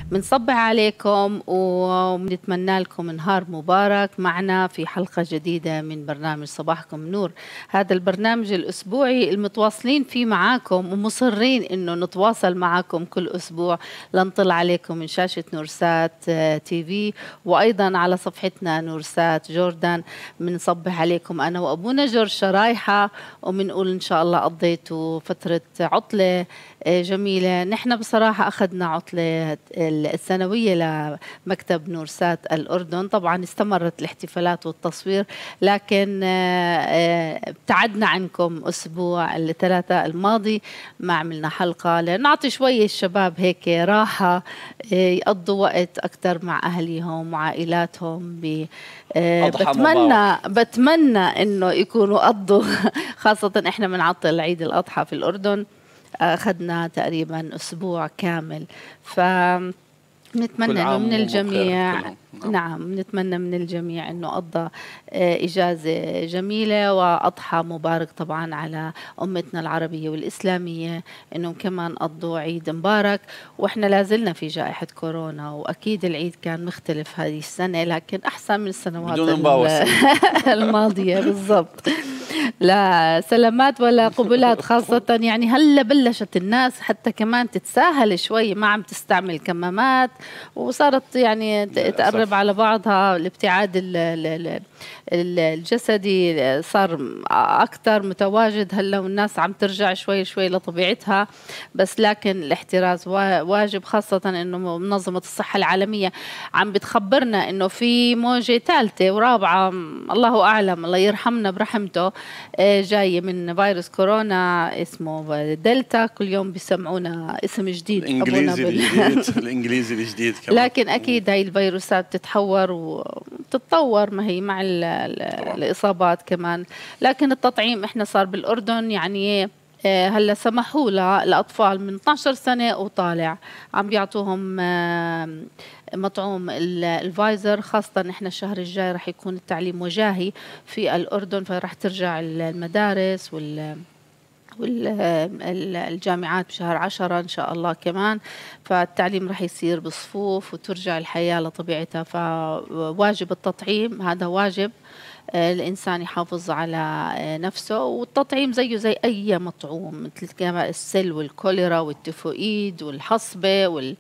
بنصبح عليكم وبنتمنى لكم نهار مبارك معنا في حلقة جديدة من برنامج صباحكم نور. هذا البرنامج الأسبوعي المتواصلين فيه معاكم ومصرين إنه نتواصل معاكم كل أسبوع لنطل عليكم من شاشة نورسات تي في، وأيضا على صفحتنا نورسات جوردان. بنصبح عليكم أنا وأبونا جورج شرايحة، وبنقول إن شاء الله قضيتوا فترة عطلة جميلة. نحن بصراحة أخذنا عطلة السنوية لمكتب نورسات الأردن، طبعا استمرت الاحتفالات والتصوير، لكن ابتعدنا عنكم أسبوع الثلاثاء الماضي، ما عملنا حلقة لنعطي شوية الشباب هيك راحة، يقضوا وقت أكثر مع أهليهم وعائلاتهم. بتمنى إنه يكونوا قضوا خاصة إحنا بنعطل عيد الأضحى في الأردن، أخذنا تقريبا أسبوع كامل. نتمنى انه من الجميع نعم نتمنى من الجميع انه قضى اجازه جميله واضحى مبارك طبعا على امتنا العربيه والاسلاميه، انهم كمان قضوا عيد مبارك. واحنا لازلنا في جائحه كورونا، واكيد العيد كان مختلف هذه السنه، لكن احسن من السنوات الماضيه بالضبط. لا سلامات ولا قبلات، خاصة يعني هلا بلشت الناس حتى كمان تتساهل شوي، ما عم تستعمل كمامات، وصارت يعني تقرب على بعضها. الابتعاد الجسدي صار أكثر متواجد هلا، والناس عم ترجع شوي شوي لطبيعتها، بس لكن الاحتراز واجب، خاصة إنه منظمة الصحة العالمية عم بتخبرنا إنه في موجة ثالثة ورابعة، الله أعلم، الله يرحمنا برحمته، جاية من فيروس كورونا اسمه دلتا. كل يوم بيسمعونا اسم جديد، الإنجليزي الجديد كمان. لكن أكيد هاي الفيروسات بتتحور وبتتطور، ما هي مع الإصابات كمان. لكن التطعيم إحنا صار بالأردن يعني هلا سمحوا للأطفال من 12 سنة وطالع، عم بيعطوهم مطعوم الفايزر، خاصة نحن الشهر الجاي رح يكون التعليم وجاهي في الأردن، فرح ترجع المدارس والجامعات بشهر 10 إن شاء الله كمان، فالتعليم رح يصير بصفوف وترجع الحياة لطبيعتها. فواجب التطعيم، هذا واجب الإنسان يحافظ على نفسه، والتطعيم زيه زي أي مطعوم، مثل كما السل والكوليرا والتيفوئيد والحصبة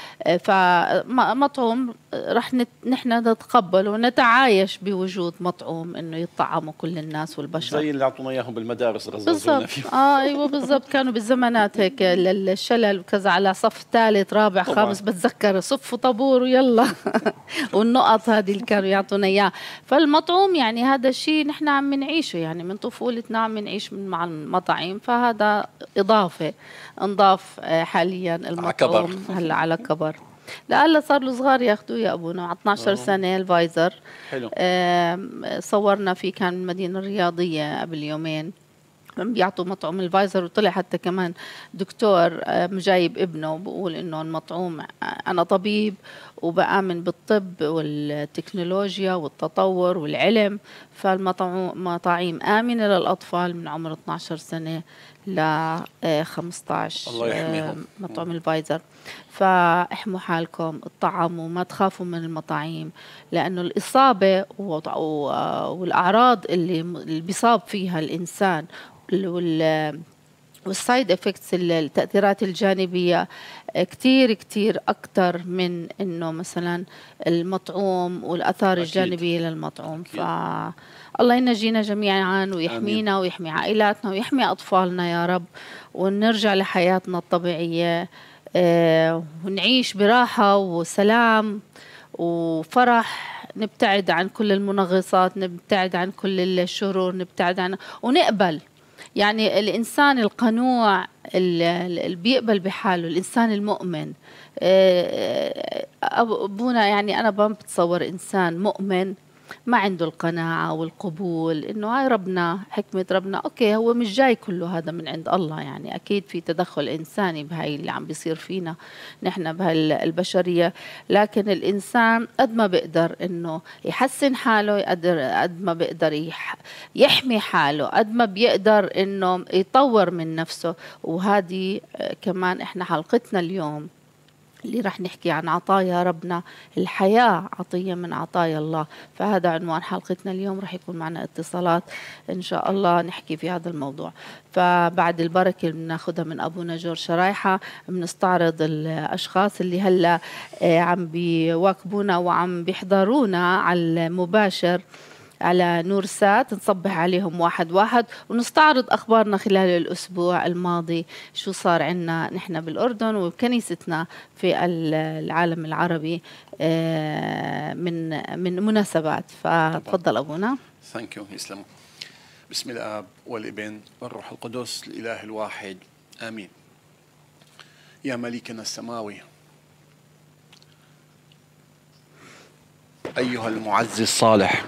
فمطعوم رح نحن نتقبل ونتعايش بوجود مطعوم انه يطعموا كل الناس والبشر، زي اللي اعطونا اياهم بالمدارس بالضبط. ايوه بالضبط، كانوا بالزمانات هيك الشلل وكذا على صف ثالث رابع خامس، بتذكر صف طابور ويلا والنقط هذه اللي كانوا يعطونا اياها. فالمطعوم يعني هذا الشيء نحن عم نعيشه، يعني من طفولتنا عم نعيش مع المطاعم، فهذا اضافه انضاف حاليا المطعوم هلا على كبر. لا هلا صار له صغار ياخذوه يا ابونا، على 12 سنه الفايزر. حلو. صورنا فيه كان من المدينه الرياضيه قبل يومين، بيعطوا مطعوم الفايزر، وطلع حتى كمان دكتور مجايب ابنه بقول انه المطعوم، انا طبيب وبآمن بالطب والتكنولوجيا والتطور والعلم، فالمطاعيم آمنة للأطفال من عمر 12 سنة ل 15. الله يحميهم. مطعم الفايزر، فاحموا حالكم، اطعموا، ما تخافوا من المطاعيم، لأنه الإصابة والأعراض اللي بيصاب فيها الإنسان والسايد افكتس، التأثيرات الجانبية كتير كتير أكتر من إنه مثلا المطعوم والآثار الجانبية للمطعوم. فالله ينجينا جميعا ويحمينا ويحمي عائلاتنا ويحمي أطفالنا يا رب، ونرجع لحياتنا الطبيعية، ونعيش براحة وسلام وفرح، نبتعد عن كل المنغصات، نبتعد عن كل الشرور، نبتعد عن ونقبل. يعني الإنسان القنوع اللي بيقبل بحاله، الإنسان المؤمن. أبونا يعني أنا بتصور إنسان مؤمن ما عنده القناعة والقبول إنه هاي ربنا، حكمة ربنا، أوكي هو مش جاي كله هذا من عند الله، يعني أكيد في تدخل إنساني بهاي اللي عم بيصير فينا نحن بهالبشرية، لكن الإنسان قد ما بيقدر إنه يحسن حاله، قد ما بيقدر يحمي حاله، قد ما بيقدر إنه يطور من نفسه. وهذه كمان إحنا حلقتنا اليوم اللي راح نحكي عن عطايا ربنا. الحياة عطية من عطايا الله، فهذا عنوان حلقتنا اليوم. راح يكون معنا اتصالات إن شاء الله نحكي في هذا الموضوع. فبعد البركة اللي بناخدها من أبونا جورج شرايحة بنستعرض الأشخاص اللي هلأ عم بيواكبونا وعم بيحضرونا على المباشر على نور سات، نصبح عليهم واحد واحد ونستعرض أخبارنا خلال الأسبوع الماضي، شو صار عنا نحن بالأردن وبكنيستنا في العالم العربي من مناسبات. فتفضل أبونا. ثانك يو. يسلموا. بسم الآب والابن والروح القدس الإله الواحد آمين. يا مليكنا السماوي، أيها المعزي الصالح،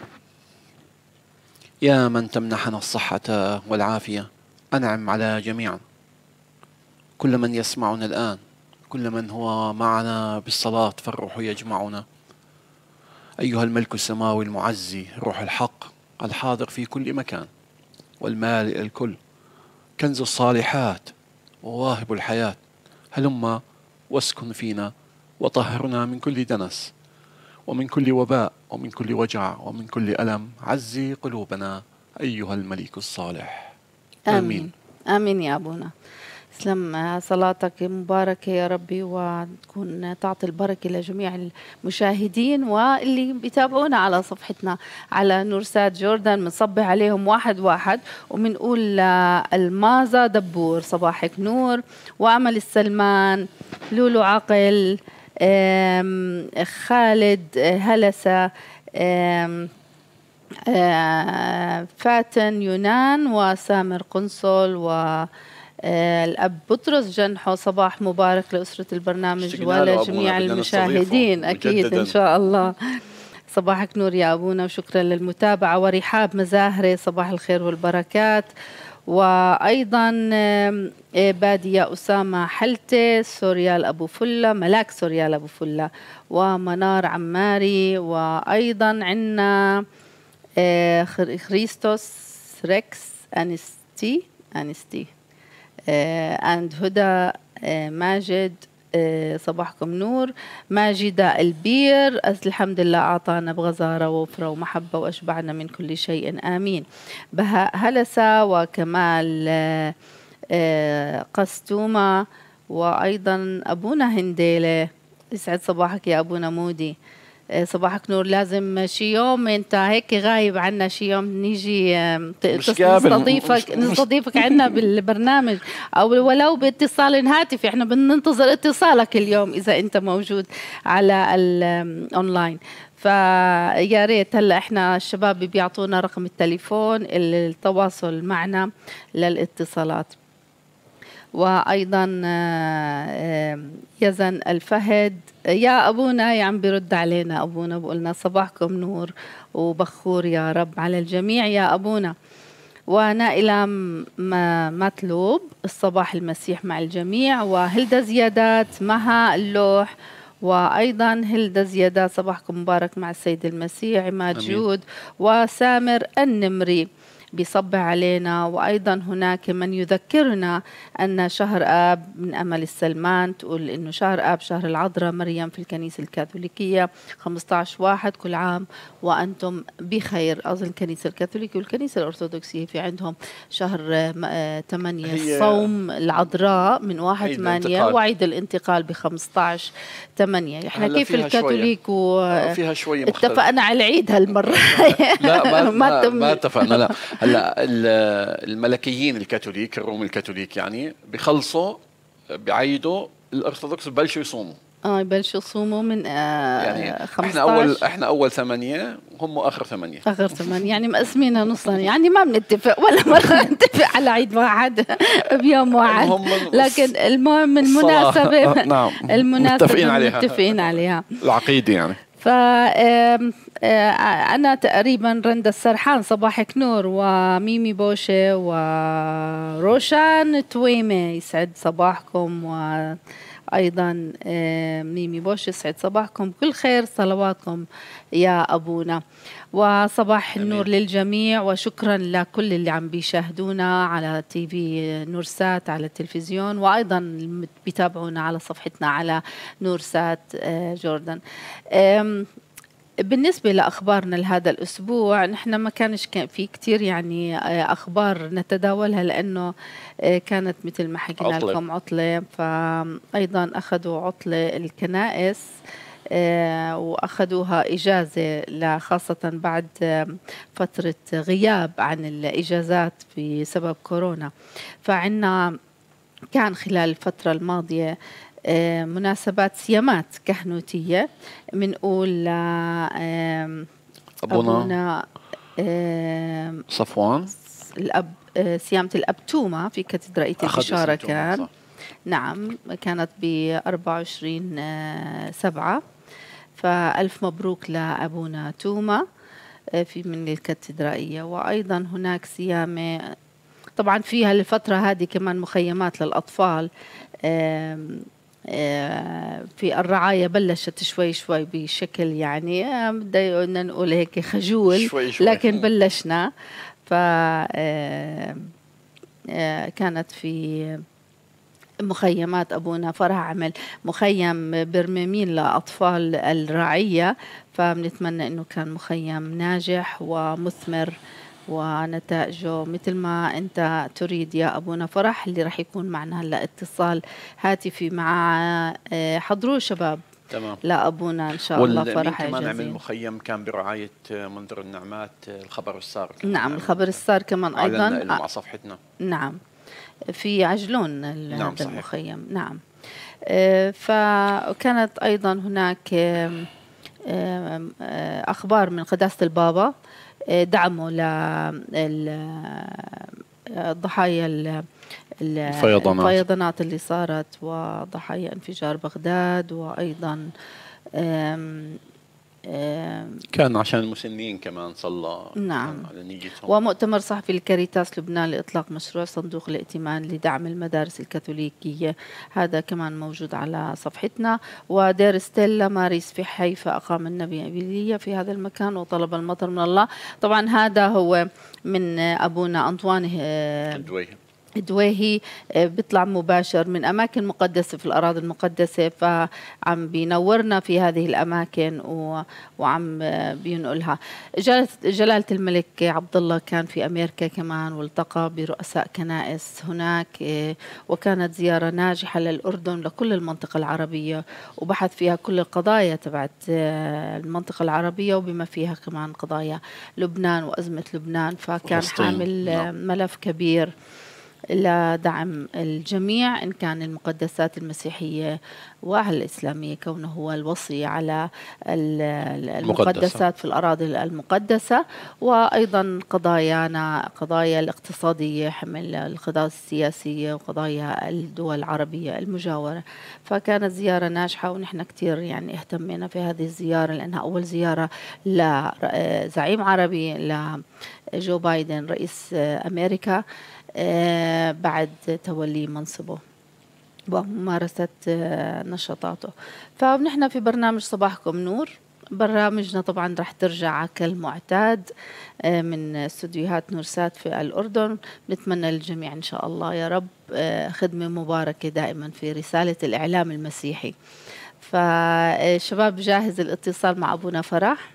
يا من تمنحنا الصحة والعافية، أنعم على جميعا، كل من يسمعنا الآن، كل من هو معنا بالصلاة فالروح يجمعنا. أيها الملك السماوي المعزي، روح الحق الحاضر في كل مكان والمالئ الكل، كنز الصالحات وواهب الحياة، هلم واسكن فينا وطهرنا من كل دنس ومن كل وباء ومن كل وجع ومن كل ألم. عزي قلوبنا أيها الملك الصالح. آمين. آمين يا أبونا. اسلم صلاتك مباركة يا ربي، وتكون تعطي البركة لجميع المشاهدين واللي بيتابعونا على صفحتنا على نورسات جوردن. بنصبح عليهم واحد واحد وبنقول المازا دبور صباحك نور، وأمل السلمان، لولو عقل، خالد هلسة، فاتن يونان، وسامر قنصل، والأب بطرس جنحو. صباح مبارك لأسرة البرنامج ولجميع المشاهدين أكيد إن شاء الله. صباحك نور يا أبونا وشكرا للمتابعة. ورحاب مزاهرة صباح الخير والبركات. وأيضا بادية أسامة حلتة، سوريال أبو فلة، ملاك سوريال أبو فلة، ومنار عماري. وأيضا عنا خريستوس ريكس أنستي and هدى ماجد. صباحكم نور. ماجدة البير، الحمد لله أعطانا بغزارة ووفرة ومحبة وأشبعنا من كل شيء آمين. بهاء هلسة وكمال قستومة، وأيضا أبونا هنديلة. يسعد صباحك يا أبونا مودي. صباحك نور. لازم شي يوم انت هيك غايب عنا، شي يوم نيجي نستضيفك عنا بالبرنامج، او ولو باتصال هاتفي. احنا بننتظر اتصالك اليوم اذا انت موجود على الاونلاين. فيا ريت هلا احنا الشباب بيعطونا رقم التليفون للتواصل معنا للاتصالات. وأيضا يزن الفهد يا أبونا يا عم بيرد علينا أبونا بقولنا صباحكم نور وبخور يا رب على الجميع يا أبونا. ونائلة مطلوب الصباح المسيح مع الجميع. وهلدا زيادات مها اللوح، وأيضا هلدا زيادات صباحكم مبارك مع السيد المسيح. عماد جود وسامر النمري بيصبح علينا. وأيضا هناك من يذكرنا أن شهر آب من أمل السلمان تقول إنه شهر آب شهر العذراء مريم في الكنيسة الكاثوليكية 15/1 كل عام وأنتم بخير. أظن الكنيسة الكاثوليكية والكنيسة الأرثوذكسية في عندهم شهر 8 صوم العذراء من 1/8 وعيد الانتقال ب15/8. احنا كيف الكاثوليك فيها شوية اتفقنا على العيد هالمرة. لا ما اتفقنا. لا هلا الملكيين الكاثوليك الروم الكاثوليك يعني بيخلصوا بعيدوا، الارثوذكس ببلشوا يصوموا. يبلشوا يصوموا من يعني 15. احنا اول 8 هم اخر 8. اخر 8 يعني مقسمينها نصا، يعني ما بنتفق ولا مرة نتفق على عيد واحد بيوم واحد، لكن المهم المناسبة نعم متفقين عليها العقيدة يعني. أنا تقريبا رندا السرحان صباحك نور، وميمي بوشة وروشان تويمة يسعد صباحكم. أيضا ميمي بوش، يسعد صباحكم بكل خير، صلواتكم يا أبونا، وصباح النور للجميع، وشكرا لكل اللي عم بيشاهدونا على تي في نورسات على التلفزيون، وأيضا بيتابعونا على صفحتنا على نورسات جوردن. بالنسبة لأخبارنا لهذا الأسبوع، نحن ما كانش في كتير يعني أخبار نتداولها، لأنه كانت مثل ما حكينا لكم عطلة، فأيضا أخذوا عطلة الكنائس وأخذوها إجازة، خاصة بعد فترة غياب عن الإجازات بسبب كورونا. فعنا كان خلال الفترة الماضية مناسبات سيامات كهنوتية، بنقول أبونا صفوان الأب، سيامة الأب توما في كاتدرائية البشارة كان، نعم، كانت ب24/7، فألف مبروك لأبونا توما في من الكاتدرائية. وأيضا هناك سيامة طبعا فيها الفترة هذه كمان مخيمات للأطفال في الرعاية، بلشت شوي شوي بشكل يعني بدنا نقول هيك خجول شوي شوي، لكن بلشنا. كانت في مخيمات أبونا فرح عمل مخيم برميمين لأطفال الرعية، فبنتمنى أنه كان مخيم ناجح ومثمر ونتائجه مثل ما أنت تريد يا أبونا فرح. اللي رح يكون معنا هلأ اتصال هاتفي مع حضروا شباب تمام لأبونا إن شاء الله فرح. كمان عمل مخيم كان برعاية منظر النعمات الخبر السار، نعم الخبر السار كمان أيضا مع صفحتنا، نعم في عجلون نعم هذا المخيم، نعم. فكانت أيضا هناك أخبار من قداسة البابا دعموا للضحايا الفيضانات اللي صارت وضحايا انفجار بغداد، وأيضا كان عشان المسنين كمان صلى، نعم، على نيتهم. ومؤتمر صحفي لكاريتاس لبنان لإطلاق مشروع صندوق الائتمان لدعم المدارس الكاثوليكية، هذا كمان موجود على صفحتنا. ودير ستيلا ماريس في حيفا أقام النبي إيليا في هذا المكان وطلب المطر من الله. طبعا هذا هو من أبونا أنطوان دويهي، بيطلع مباشر من أماكن مقدسة في الأراضي المقدسة، فعم بينورنا في هذه الأماكن وعم بينقلها. جلالة الملك عبد الله كان في أمريكا كمان، والتقى برؤساء كنائس هناك، وكانت زيارة ناجحة للأردن لكل المنطقة العربية، وبحث فيها كل القضايا تبعت المنطقة العربية وبما فيها كمان قضايا لبنان وأزمة لبنان، فكان حامل ملف كبير لدعم الجميع إن كان المقدسات المسيحية وأهل الإسلامية، كونه هو الوصي على المقدسات في الأراضي المقدسة، وأيضا قضايانا قضايا الاقتصادية، حمل القضايا السياسية وقضايا الدول العربية المجاورة. فكانت زيارة ناجحة، ونحن كتير يعني اهتمينا في هذه الزيارة لأنها أول زيارة لزعيم عربي لجو بايدن رئيس أمريكا بعد تولي منصبه وممارسة نشاطاته. فنحن في برنامج صباحكم نور، برامجنا طبعا رح ترجع كالمعتاد من استوديوهات نورسات في الأردن. نتمنى للجميع إن شاء الله يا رب خدمة مباركة دائما في رسالة الإعلام المسيحي. فشباب جاهز الاتصال مع أبونا فرح؟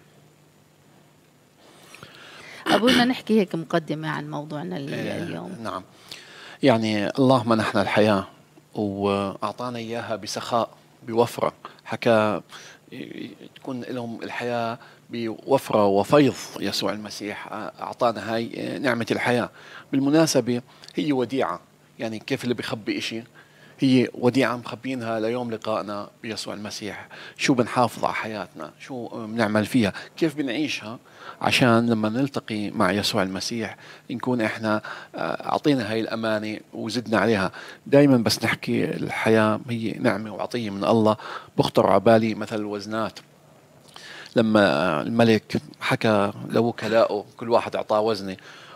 أبونا نحكي هيك مقدمة عن موضوعنا اليوم. نعم، يعني الله منحنا الحياة وأعطانا إياها بسخاء بوفرة، حكى تكون لهم الحياة بوفرة وفيض. يسوع المسيح أعطانا هاي نعمة الحياة. بالمناسبة هي وديعة، يعني كيف اللي بيخبي إشي، هي وديعة مخبينها ليوم لقائنا بيسوع المسيح. شو بنحافظ على حياتنا، شو بنعمل فيها، كيف بنعيشها، عشان لما نلتقي مع يسوع المسيح نكون احنا اعطينا هاي الامانه وزدنا عليها. دائما بس نحكي الحياه هي نعمه وعطيه من الله، بخطر على بالي مثل الوزنات. لما الملك حكى لوكلائه كل واحد اعطاه وزنه،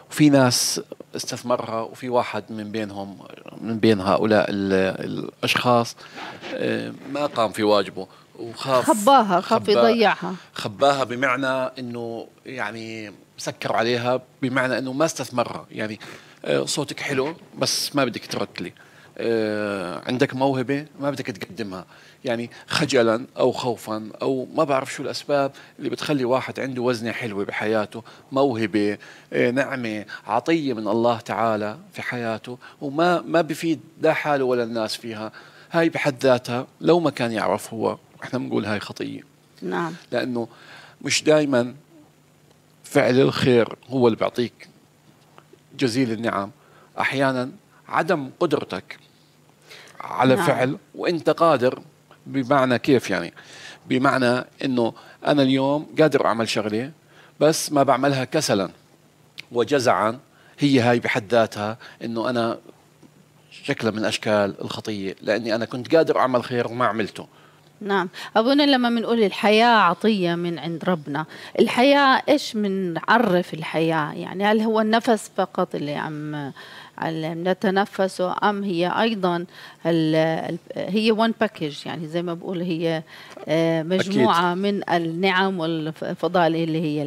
وفي ناس استثمرها، وفي واحد من بين هؤلاء الأشخاص ما قام في واجبه وخاف، خاف يضيعها. خباها بمعنى انه يعني سكر عليها، بمعنى انه ما استثمرها. يعني صوتك حلو بس ما بدك ترتلي، عندك موهبة ما بدك تقدمها، يعني خجلا أو خوفا أو ما بعرف شو الأسباب اللي بتخلي واحد عنده وزنة حلوة بحياته، موهبة، نعمة، عطية من الله تعالى في حياته، وما بفيد لا حاله ولا الناس فيها. هاي بحد ذاتها لو ما كان يعرف هو، احنا بنقول هاي خطية. نعم. لأنه مش دايما فعل الخير هو اللي بيعطيك جزيل النعم، أحيانا عدم قدرتك على نعم. فعل وانت قادر. بمعنى كيف يعني؟ بمعنى انه انا اليوم قادر اعمل شغله بس ما بعملها كسلا وجزعا، هي هاي بحد ذاتها انه انا شكل من اشكال الخطيه، لاني انا كنت قادر اعمل خير وما عملته. نعم. أبونا لما بنقول الحياة عطية من عند ربنا، الحياة إيش بنعرف الحياة؟ يعني هل هو النفس فقط اللي عم نتنفسه، أم هي أيضا هي one package، يعني زي ما بقول هي مجموعة أكيد. من النعم والفضائل اللي هي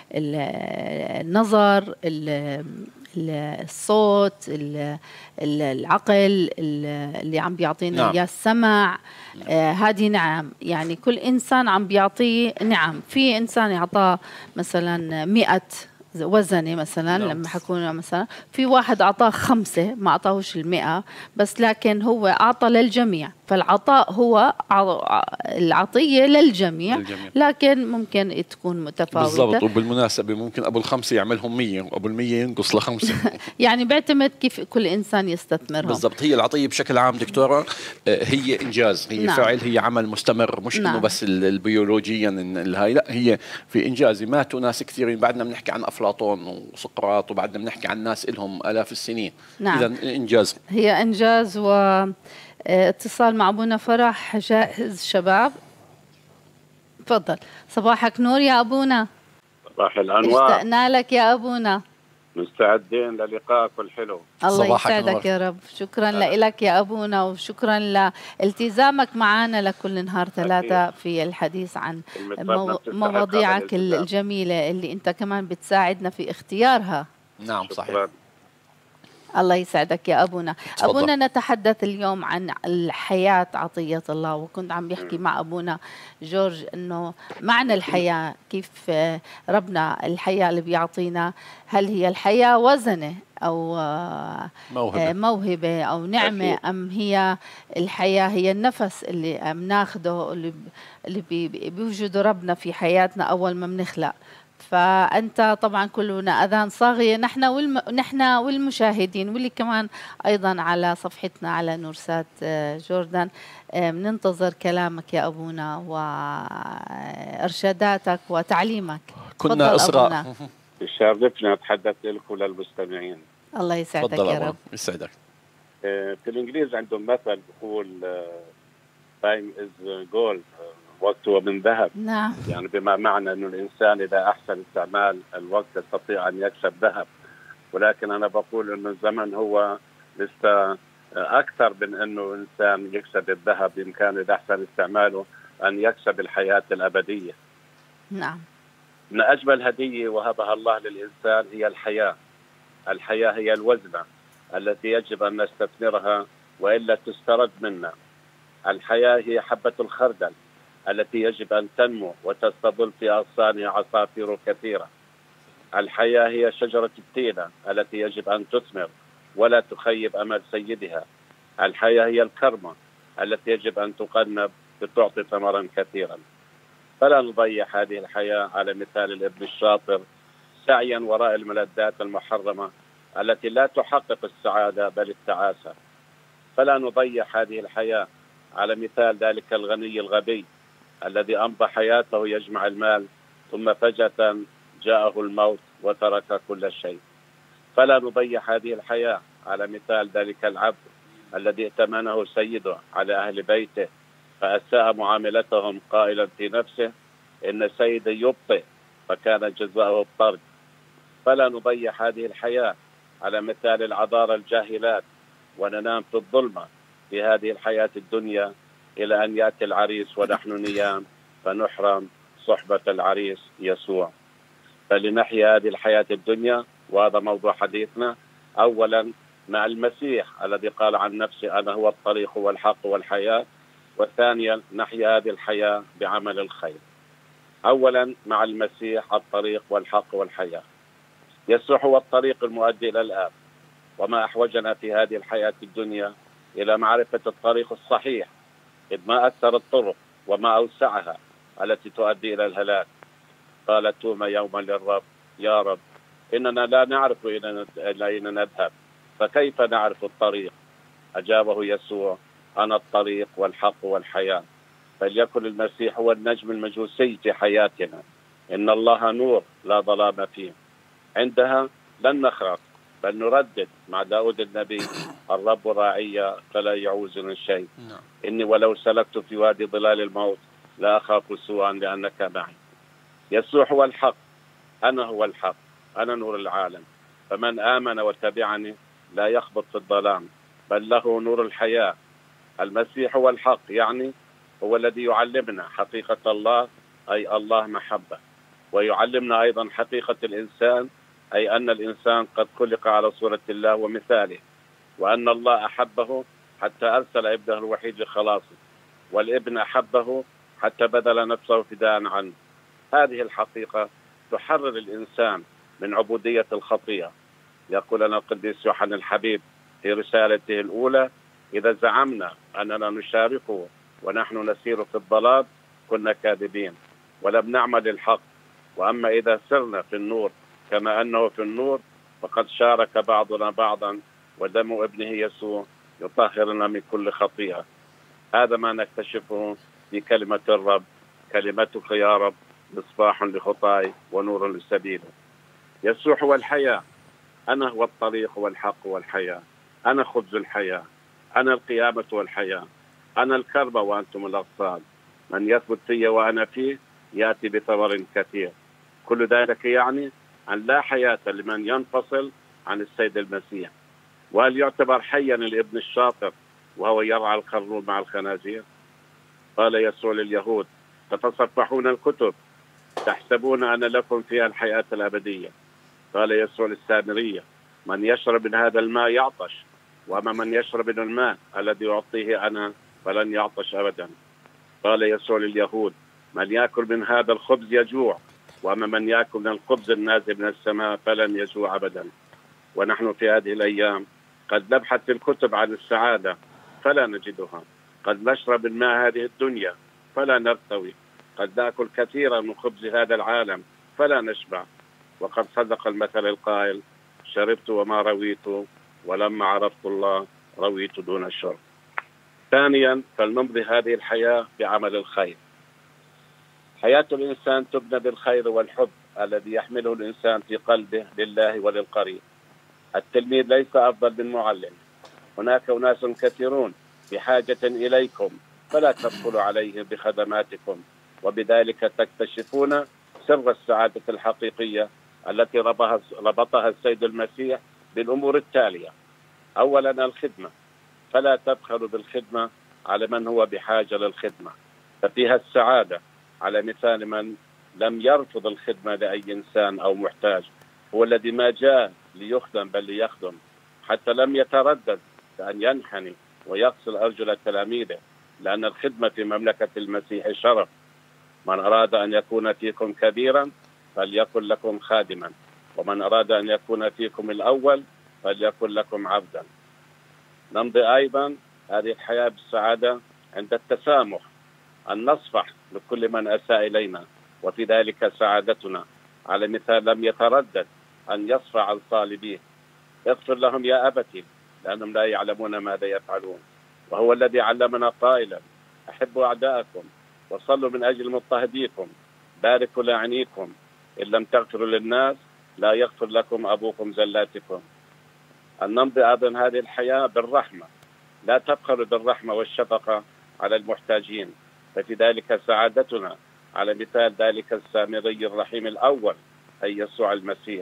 النظر، الصوت، العقل اللي عم بيعطينا نعم. إياه، السمع. هذه نعم، يعني كل إنسان عم بيعطيه نعم. في إنسان يعطاه مثلا 100 وزنة مثلا، نعم. لما حكونا مثلا في واحد أعطاه 5 ما أعطاهوش 100، بس لكن هو أعطى للجميع. فالعطاء هو العطية للجميع، لكن ممكن تكون متفاوتة. بالضبط. وبالمناسبة ممكن أبو ال5 يعملهم 100 وأبو ال100 ينقص ل5. يعني بيعتمد كيف كل إنسان يستثمرهم. بالضبط. هي العطية بشكل عام دكتورة هي إنجاز، هي نعم. فعل، هي عمل مستمر، مش نعم. إنه بس البيولوجيا هاي، لا، هي في إنجاز. ماتوا ناس كثيرين، بعدنا بنحكي عن أفلاطون وسقراط، وبعدنا بنحكي عن ناس إلهم آلاف السنين. نعم. إذا إنجاز، هي إنجاز. واتصال مع أبونا فرح جاهز شباب؟ تفضل. صباحك نور يا أبونا. صباح الأنوار. اشتقنا لك يا أبونا. مستعدين للقائك الحلو. الله يسعدك يا رب. شكرا لك يا أبونا، وشكرا لالتزامك معنا لكل نهار 3 في الحديث عن مواضيعك الجميلة اللي أنت كمان بتساعدنا في اختيارها. نعم صحيح. الله يسعدك يا أبونا. صدق. أبونا نتحدث اليوم عن الحياة عطية الله، وكنت عم بيحكي مع أبونا جورج أنه معنى الحياة، كيف ربنا الحياة اللي بيعطينا، هل هي الحياة وزنة أو موهبة أو نعمة، أم هي الحياة هي النفس اللي بناخده اللي بيوجد ربنا في حياتنا أول ما بنخلق. فأنت طبعا كلنا أذان صاغية، نحن والمشاهدين، واللي كمان أيضا على صفحتنا على نورسات جوردن، بننتظر كلامك يا أبونا وإرشاداتك وتعليمك. كنا إصغاء. يشرفنا أتحدث لكم للمستمعين. الله يسعدك يا رب. يسعدك. في الإنجليز عندهم مثل بيقول time is gold، وقت هو من ذهب. نعم. يعني بما معنى أنه الإنسان إذا أحسن استعمال الوقت يستطيع أن يكسب ذهب، ولكن أنا بقول أنه الزمن هو لسه أكثر من أنه إنسان يكسب الذهب، بإمكانه إذا أحسن استعماله أن يكسب الحياة الأبدية. نعم. من أجمل هدية وهبها الله للإنسان هي الحياة. الحياة هي الوزنة التي يجب أن نستثمرها وإلا تسترد منا. الحياة هي حبة الخردل التي يجب أن تنمو وتستظل في أغصانها عصافير كثيرة. الحياة هي شجرة التينة التي يجب أن تثمر ولا تخيب أمل سيدها. الحياة هي الكرمة التي يجب أن تقنب بتعطي ثمرا كثيرا. فلا نضيع هذه الحياة على مثال الابن الشاطر سعيا وراء الملذات المحرمة التي لا تحقق السعادة بل التعاسة. فلا نضيع هذه الحياة على مثال ذلك الغني الغبي الذي أمضى حياته يجمع المال ثم فجأة جاءه الموت وترك كل شيء. فلا نضيع هذه الحياة على مثال ذلك العبد الذي ائتمنه سيده على أهل بيته فأساء معاملتهم قائلا في نفسه إن سيدي يبطئ فكان جزاؤه الطرد. فلا نضيع هذه الحياة على مثال العذارى الجاهلات وننام في الظلمة في هذه الحياة الدنيا إلى أن يأتي العريس ونحن نيام فنحرم صحبة العريس يسوع. فلنحيا هذه الحياة الدنيا، وهذا موضوع حديثنا، أولا مع المسيح الذي قال عن نفسه أنا هو الطريق والحق والحياة. وثانيا نحيا هذه الحياة بعمل الخير. أولا مع المسيح الطريق والحق والحياة. يسوع هو الطريق المؤدي إلى الآب، وما أحوجنا في هذه الحياة الدنيا إلى معرفة الطريق الصحيح، إذ ما أكثر الطرق وما أوسعها التي تؤدي إلى الهلاك. قال توما يوما للرب يا رب إننا لا نعرف إلى أين نذهب، فكيف نعرف الطريق؟ أجابه يسوع أنا الطريق والحق والحياة. فليكن المسيح هو النجم المجوسي في حياتنا. إن الله نور لا ظلام فيه. عندها لن نخرق بل نردد مع داود النبي الرب راعي فلا يعوزني شيء. إني ولو سلكت في وادي ظلال الموت لا أخاف سوءا لأنك معي. يسوع هو الحق، أنا هو الحق، أنا نور العالم. فمن آمن وتبعني لا يخبط في الظلام بل له نور الحياة. المسيح هو الحق، يعني هو الذي يعلمنا حقيقة الله، أي الله محبة، ويعلمنا أيضا حقيقة الإنسان، أي أن الإنسان قد خلق على صورة الله ومثاله، وأن الله أحبه حتى أرسل ابنه الوحيد لخلاصه، والابن أحبه حتى بذل نفسه فداء عنه. هذه الحقيقة تحرر الإنسان من عبودية الخطيئة. يقول لنا القديس يوحنا الحبيب في رسالته الأولى إذا زعمنا أننا نشاركه ونحن نسير في الضلال كنا كاذبين ولم نعمل الحق. وأما إذا سرنا في النور كما أنه في النور فقد شارك بعضنا بعضا، ودم ابنه يسوع يطهرنا من كل خطيئة. هذا ما نكتشفه في كلمة الرب. كلمتك يا رب مصباح لخطاي ونور لسبيله. يسوع هو الحياة، أنا هو الطريق والحق والحياة، أنا خبز الحياة، أنا القيامة والحياة، أنا الكربة وأنتم الأغصان. من يثبت في وأنا فيه يأتي بثمر كثير. كل ذلك يعني أن لا حياة لمن ينفصل عن السيد المسيح. وهل يعتبر حيا الابن الشاطر وهو يرعى الخروف مع الخنازير؟ قال يسوع لليهود تتصفحون الكتب تحسبون أن لكم فيها الحياة الأبدية. قال يسوع للسامرية من يشرب من هذا الماء يعطش، وأما من يشرب من الماء الذي أعطيه أنا فلن يعطش أبدا. قال يسوع لليهود من يأكل من هذا الخبز يجوع، وأما من يأكل من الخبز النازل من السماء فلن يجوع أبدا. ونحن في هذه الأيام قد نبحث في الكتب عن السعادة فلا نجدها، قد نشرب من ماء هذه الدنيا فلا نرتوي، قد نأكل كثيرا من خبز هذا العالم فلا نشبع. وقد صدق المثل القائل شربت وما رويت، ولما عرفت الله رويت دون الشرب. ثانيا فلنمضي هذه الحياة بعمل الخير. حياة الإنسان تبنى بالخير والحب الذي يحمله الإنسان في قلبه لله وللقريب. التلميذ ليس أفضل من معلم. هناك أناس كثيرون بحاجة إليكم فلا تبخلوا عليهم بخدماتكم، وبذلك تكتشفون سر السعادة الحقيقية التي ربطها السيد المسيح بالأمور التالية. أولا الخدمة، فلا تبخلوا بالخدمة على من هو بحاجة للخدمة، ففيها السعادة. على مثال من لم يرفض الخدمة لأي إنسان أو محتاج، هو الذي ما جاء ليخدم بل ليخدم، حتى لم يتردد بأن ينحني ويغسل أرجل تلاميذه، لأن الخدمة في مملكة المسيح شرف. من أراد أن يكون فيكم كبيرا فليكن لكم خادما، ومن أراد أن يكون فيكم الأول فليكن لكم عبدا. نمضي أيضا هذه الحياة بالسعادة عند التسامح، أن نصفح لكل من أساء إلينا، وفي ذلك سعادتنا. على مثال لم يتردد أن يصفح عن صالبيه، اغفر لهم يا أبتي لأنهم لا يعلمون ماذا يفعلون. وهو الذي علمنا قائلا أحبوا أعداءكم وصلوا من أجل مضطهديكم، باركوا لاعنيكم، إن لم تغفروا للناس لا يغفر لكم أبوكم زلاتكم. أن نمضي أيضا هذه الحياة بالرحمة، لا تبخلوا بالرحمة والشفقة على المحتاجين، ففي ذلك سعادتنا. على مثال ذلك السامري الرحيم الأول أي يسوع المسيح،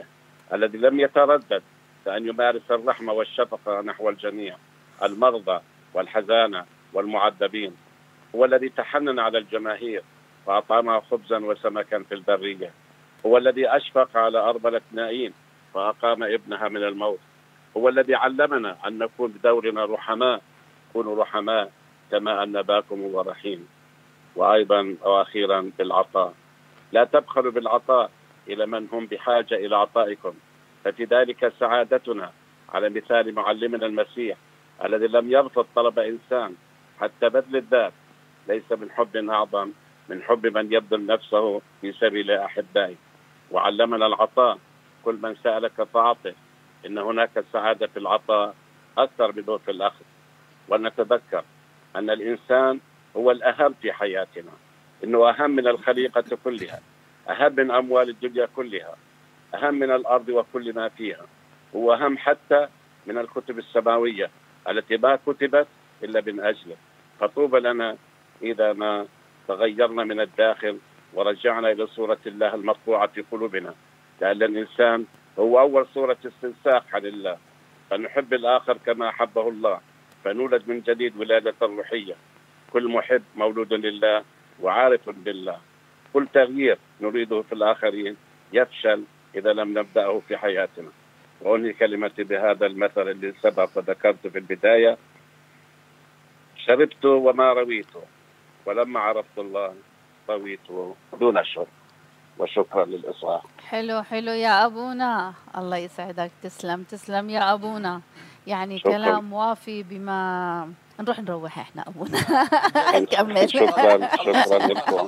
الذي لم يتردد بأن يمارس الرحمة والشفقة نحو الجميع، المرضى والحزانة والمعذبين. هو الذي تحنن على الجماهير فأطعمها خبزا وسمكا في البرية. هو الذي أشفق على أرملة نائين فأقام ابنها من الموت. هو الذي علمنا أن نكون بدورنا رحماء، كونوا رحماء كما أن أباكم هو رحيم. وأيضا وأخيرا بالعطاء، لا تبخلوا بالعطاء إلى من هم بحاجة إلى عطائكم، ففي ذلك سعادتنا، على مثال معلمنا المسيح الذي لم يرفض طلب إنسان حتى بذل الذات، ليس من حب أعظم من حب من يبذل نفسه في سبيل أحبائه. وعلمنا العطاء، كل من سألك فأعطه، إن هناك سعادة في العطاء أكثر من في الأخذ. ونتذكر أن الإنسان هو الأهم في حياتنا، إنه أهم من الخليقة كلها، أهم من أموال الدنيا كلها، أهم من الأرض وكل ما فيها، هو أهم حتى من الكتب السماوية التي ما كتبت إلا من أجله. فطوبى لنا إذا ما تغيرنا من الداخل ورجعنا إلى صورة الله المطبوعة في قلوبنا، لأن الإنسان هو أول صورة استنساخ لله، فنحب الآخر كما أحبه الله، فنولد من جديد ولادة روحية. كل محب مولود لله وعارف بالله. كل تغيير نريده في الآخرين يفشل إذا لم نبدأه في حياتنا. وأنهي كلمتي بهذا المثل اللي سبق وذكرته في البداية: شربت وما رويت، ولما عرفت الله رويت دون شرب. وشكرا للإصغاء. حلو حلو يا أبونا، الله يسعدك. تسلم تسلم يا أبونا، يعني شكرا. كلام وافي بما نروح نروح احنا أبونا. نكمل. شكرا لكم.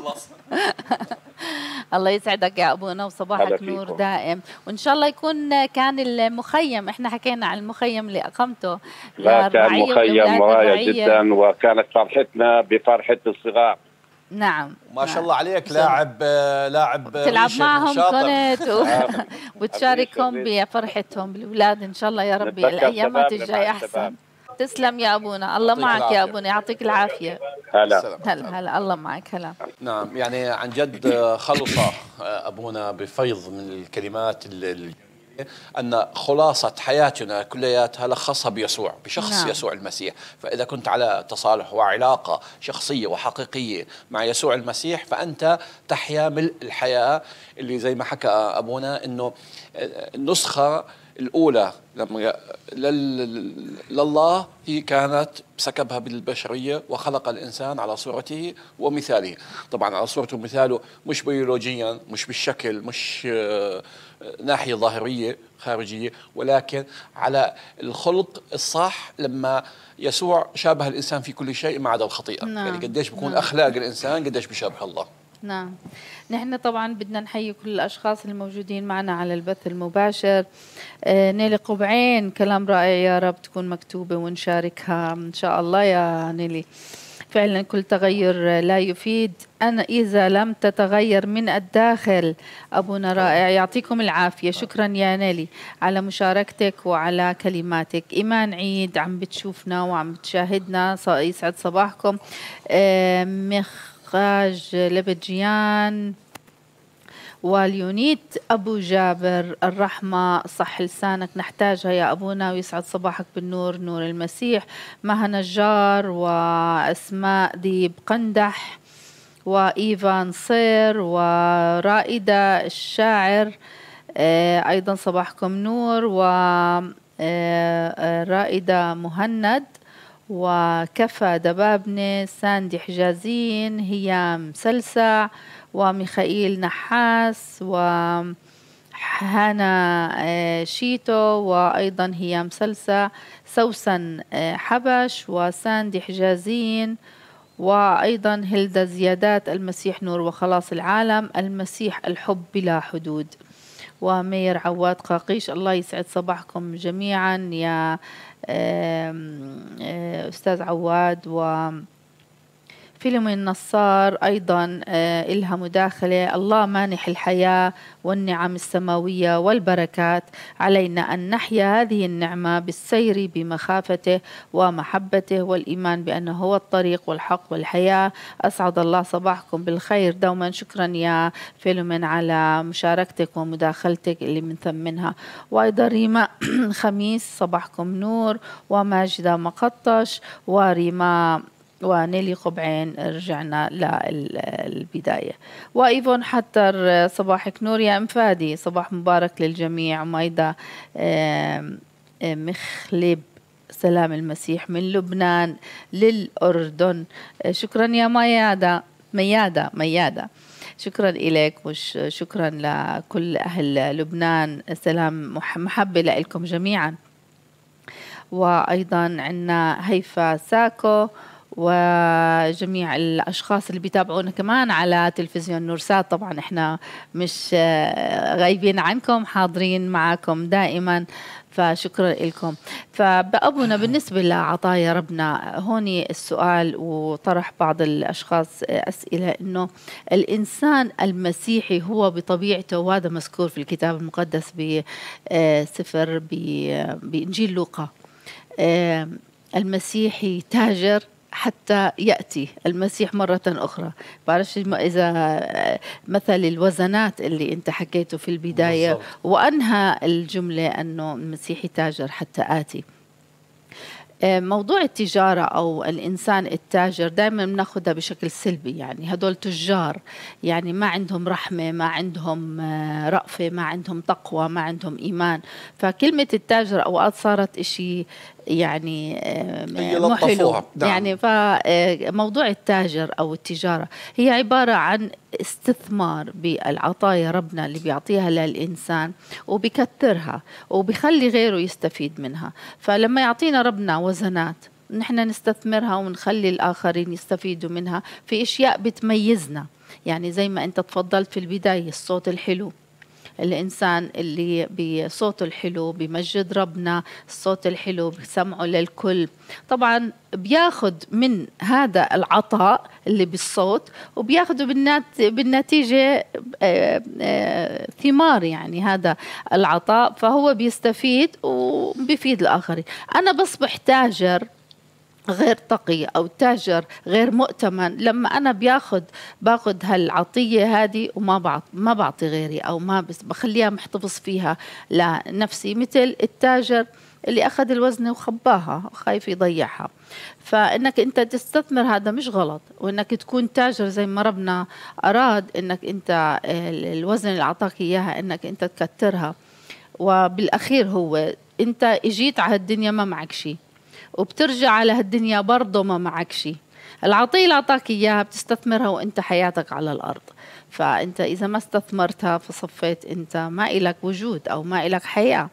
الله يسعدك يا أبونا وصباحك نور دائم، وإن شاء الله يكون كان المخيم، إحنا حكينا عن المخيم اللي أقمته. لا، كان مخيم رائع جدا، وكانت فرحتنا بفرحة الصغار. نعم ما شاء الله عليك. لاعب تلعب معهم شاطر. كنت وتشاركهم بفرحتهم بالأولاد. إن شاء الله يا ربي الأيامات الجاية أحسن. تسلم يا أبونا، الله معك يا أبونا، يعطيك العافية. هلا هلا الله معك. هلا. نعم، يعني عن جد خلص أبونا بفيض من الكلمات أن خلاصة حياتنا كلياتها لخصها بيسوع، بشخص نعم. يسوع المسيح. فإذا كنت على تصالح وعلاقة شخصية وحقيقية مع يسوع المسيح، فأنت تحيا ملء الحياة اللي زي ما حكى أبونا، إنه النسخة الأولى لله هي كانت سكبها بالبشرية وخلق الإنسان على صورته ومثاله. طبعا على صورته ومثاله مش بيولوجيا، مش بالشكل، مش ناحية ظاهرية خارجية، ولكن على الخلق الصح. لما يسوع شابه الإنسان في كل شيء ما عدا الخطيئة. نعم. يعني قديش بيكون نعم. أخلاق الإنسان قديش بيشابه الله. نعم. نحن طبعا بدنا نحيي كل الأشخاص الموجودين معنا على البث المباشر. نيلي قبعين، كلام رائع، يا رب تكون مكتوبة ونشاركها إن شاء الله يا نيلي. فعلا كل تغير لا يفيد أنا إذا لم تتغير من الداخل. أبونا رائع، يعطيكم العافية. شكرا يا نيلي على مشاركتك وعلى كلماتك. إيمان عيد عم بتشوفنا وعم بتشاهدنا، يسعد صباحكم. مخاج لبجيان واليونيت أبو جابر، الرحمة صح لسانك نحتاجها يا أبونا، ويسعد صباحك بالنور نور المسيح. مها نجار وأسماء ديب قندح وإيفا نصير ورائدة الشاعر، أيضا صباحكم نور. ورائدة مهند وكفى دبابنة، ساندي حجازين، هيام سلسع وميخائيل نحاس وهانا شيتو، وأيضا هيام سلسع، سوسن حبش وساندي حجازين، وأيضا هلدا زيادات. المسيح نور وخلاص العالم، المسيح الحب بلا حدود. ومير عواد قاقيش، الله يسعد صباحكم جميعا يا أستاذ عواد. وفي فيلم نصار أيضا إلها مداخلة: الله مانح الحياة والنعم السماوية والبركات، علينا أن نحيا هذه النعمة بالسير بمخافته ومحبته والإيمان بأنه هو الطريق والحق والحياة. أسعد الله صباحكم بالخير دوما. شكرا يا فيلم على مشاركتك ومداخلتك اللي بنثمنها. وأيضا ريما خميس صباحكم نور، وماجدة مقطش، وريما ونيلي قبعين رجعنا للبداية، وإيفون حتر صباحك نور يا أم فادي، صباح مبارك للجميع. ومايدا مخلب سلام المسيح من لبنان للأردن. شكرا يا ميادة شكرا إليك، وشكرا لكل أهل لبنان، سلام محبة لكم جميعا. وأيضا عندنا هيفا ساكو وجميع الأشخاص اللي بيتابعونا كمان على تلفزيون نورسات. طبعا احنا مش غايبين عنكم، حاضرين معكم دائما، فشكرا لكم. فأبونا بالنسبة لعطايا ربنا، هوني السؤال وطرح بعض الأشخاص أسئلة، إنه الإنسان المسيحي هو بطبيعته، وهذا مذكور في الكتاب المقدس بسفر بإنجيل لوقا، المسيحي تاجر حتى يأتي المسيح مرة أخرى. بعرفش إذا مثل الوزنات اللي أنت حكيته في البداية بالضبط، وأنهى الجملة أنه المسيحي تاجر حتى آتي. موضوع التجارة أو الإنسان التاجر دائما بناخدها بشكل سلبي، يعني هدول تجار، يعني ما عندهم رحمة، ما عندهم رأفة، ما عندهم تقوى، ما عندهم إيمان. فكلمة التاجر أوقات صارت إشي يعني محلو. يعني فموضوع التاجر أو التجارة هي عبارة عن استثمار بالعطايا ربنا اللي بيعطيها للإنسان، وبيكترها وبيخلي غيره يستفيد منها. فلما يعطينا ربنا وزنات نحن نستثمرها ونخلي الآخرين يستفيدوا منها في أشياء بتميزنا. يعني زي ما أنت تفضلت في البداية، الصوت الحلو، الإنسان اللي بصوته الحلو بمجد ربنا، الصوت الحلو بسمعه للكل، طبعا بياخد من هذا العطاء اللي بالصوت وبياخده بالنتيجة ثمار يعني هذا العطاء، فهو بيستفيد وبيفيد الآخرين. أنا بصبح تاجر غير تقي أو تاجر غير مؤتمن لما أنا باخد هالعطية هذه وما بعطي غيري، أو ما بخليها محتفظ فيها لنفسي، مثل التاجر اللي أخذ الوزنة وخباها خايف يضيعها. فإنك أنت تستثمر هذا مش غلط، وإنك تكون تاجر زي ما ربنا أراد، إنك أنت الوزن اللي أعطاك إياها إنك أنت تكترها. وبالأخير هو أنت إجيت على الدنيا ما معك شيء، وبترجع على هالدنيا برضه ما معك شيء. العطية اللي أعطاك إياها بتستثمرها وإنت حياتك على الأرض. فأنت إذا ما استثمرتها فصفيت أنت ما إلك وجود أو ما إلك حياة.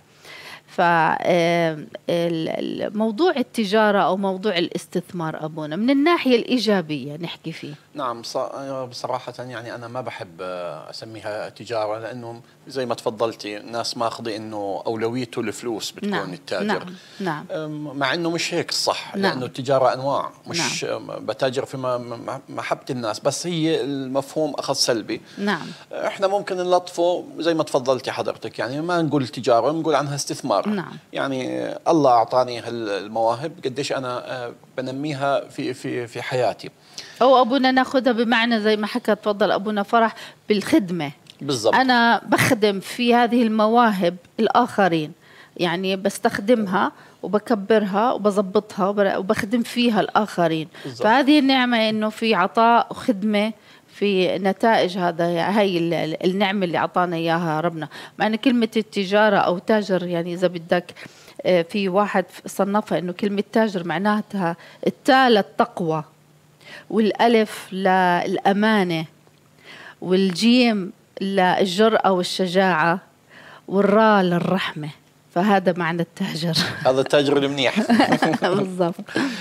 فموضوع التجارة أو موضوع الاستثمار أبونا من الناحية الإيجابية نحكي فيه. نعم، بصراحة يعني أنا ما بحب أسميها تجارة، لأنه زي ما تفضلتي الناس ماخذة إنه أولويته الفلوس بتكون. نعم. التاجر نعم. مع إنه مش هيك الصح. نعم. لأنه التجارة أنواع، مش نعم. بتاجر في محبة الناس، بس هي المفهوم أخذ سلبي. نعم. إحنا ممكن نلطفه زي ما تفضلتي حضرتك، يعني ما نقول تجارة، نقول عنها استثمار. نعم. يعني الله أعطاني هالمواهب، قديش أنا بنميها في حياتي. أو أبونا ناخذها بمعنى زي ما حكى تفضل أبونا فرح بالخدمة. بالضبط. أنا بخدم في هذه المواهب الآخرين، يعني بستخدمها وبكبرها وبضبطها وبخدم فيها الآخرين. بالضبط. فهذه النعمة إنه في عطاء وخدمة في نتائج هاي النعمة اللي أعطانا إياها ربنا. مع أن كلمة التجارة أو تاجر، يعني إذا بدك في واحد صنفها إنه كلمة تاجر معناتها التاء للتقوى، والألف للأمانة، والجيم للجرأة والشجاعة، والراء للرحمة. فهذا معنى التاجر. هذا التاجر المنيح. بالضبط.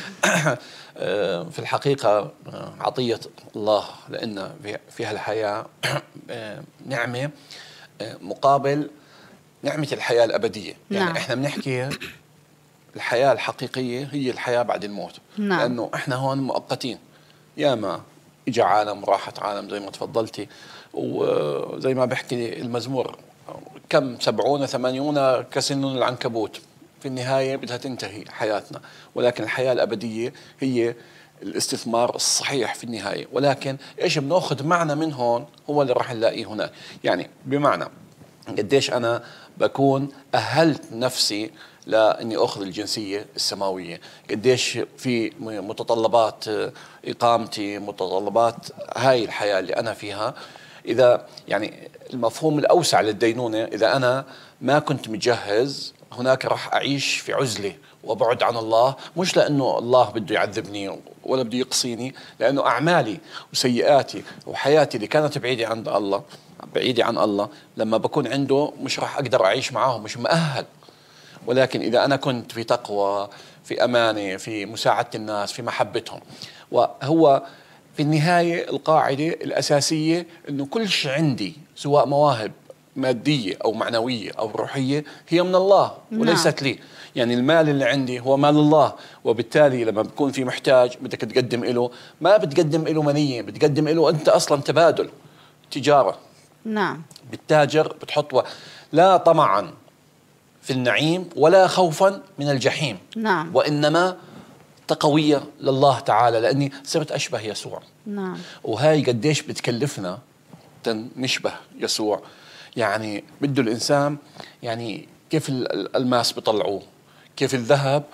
في الحقيقة عطية الله لأن في هالحياة نعمة مقابل نعمة الحياة الأبدية. يعني نعم. إحنا بنحكي الحياة الحقيقية هي الحياة بعد الموت. نعم. لأنه إحنا هون مؤقتين، ياما اجى عالم راحت عالم زي ما تفضلتي، وزي ما بحكي المزمور كم 70 80 كسنون العنكبوت، في النهاية بدها تنتهي حياتنا، ولكن الحياة الأبدية هي الاستثمار الصحيح في النهاية. ولكن إيش بناخذ معنا من هون هو اللي راح نلاقيه هناك. يعني بمعنى قديش أنا بكون أهلت نفسي لأني أخذ الجنسية السماوية، قديش في متطلبات إقامتي، متطلبات هاي الحياة اللي أنا فيها. إذا يعني المفهوم الأوسع للدينونة، إذا أنا ما كنت مجهز هناك راح أعيش في عزلة وبعد عن الله، مش لأنه الله بده يعذبني ولا بده يقصيني، لأنه أعمالي وسيئاتي وحياتي اللي كانت بعيدة عن الله لما بكون عنده مش راح أقدر أعيش معاه، مش مؤهل. ولكن إذا أنا كنت في تقوى، في أمانة، في مساعدة الناس، في محبتهم، وهو في النهاية القاعدة الأساسية أنه كل شيء عندي سواء مواهب مادية أو معنوية أو روحية هي من الله وليست لي. يعني المال اللي عندي هو مال الله، وبالتالي لما بكون في محتاج بدك تقدم له، ما بتقدم له منية، بتقدم له أنت أصلا تبادل تجارة. نعم. بالتاجر بتحط لا طمعا في النعيم ولا خوفا من الجحيم. نعم. وإنما تقوية لله تعالى، لأني صرت أشبه يسوع. نعم. وهاي قديش بتكلفنا نشبه يسوع. يعني بده الإنسان، يعني كيف الألماس بيطلعوه، كيف الذهب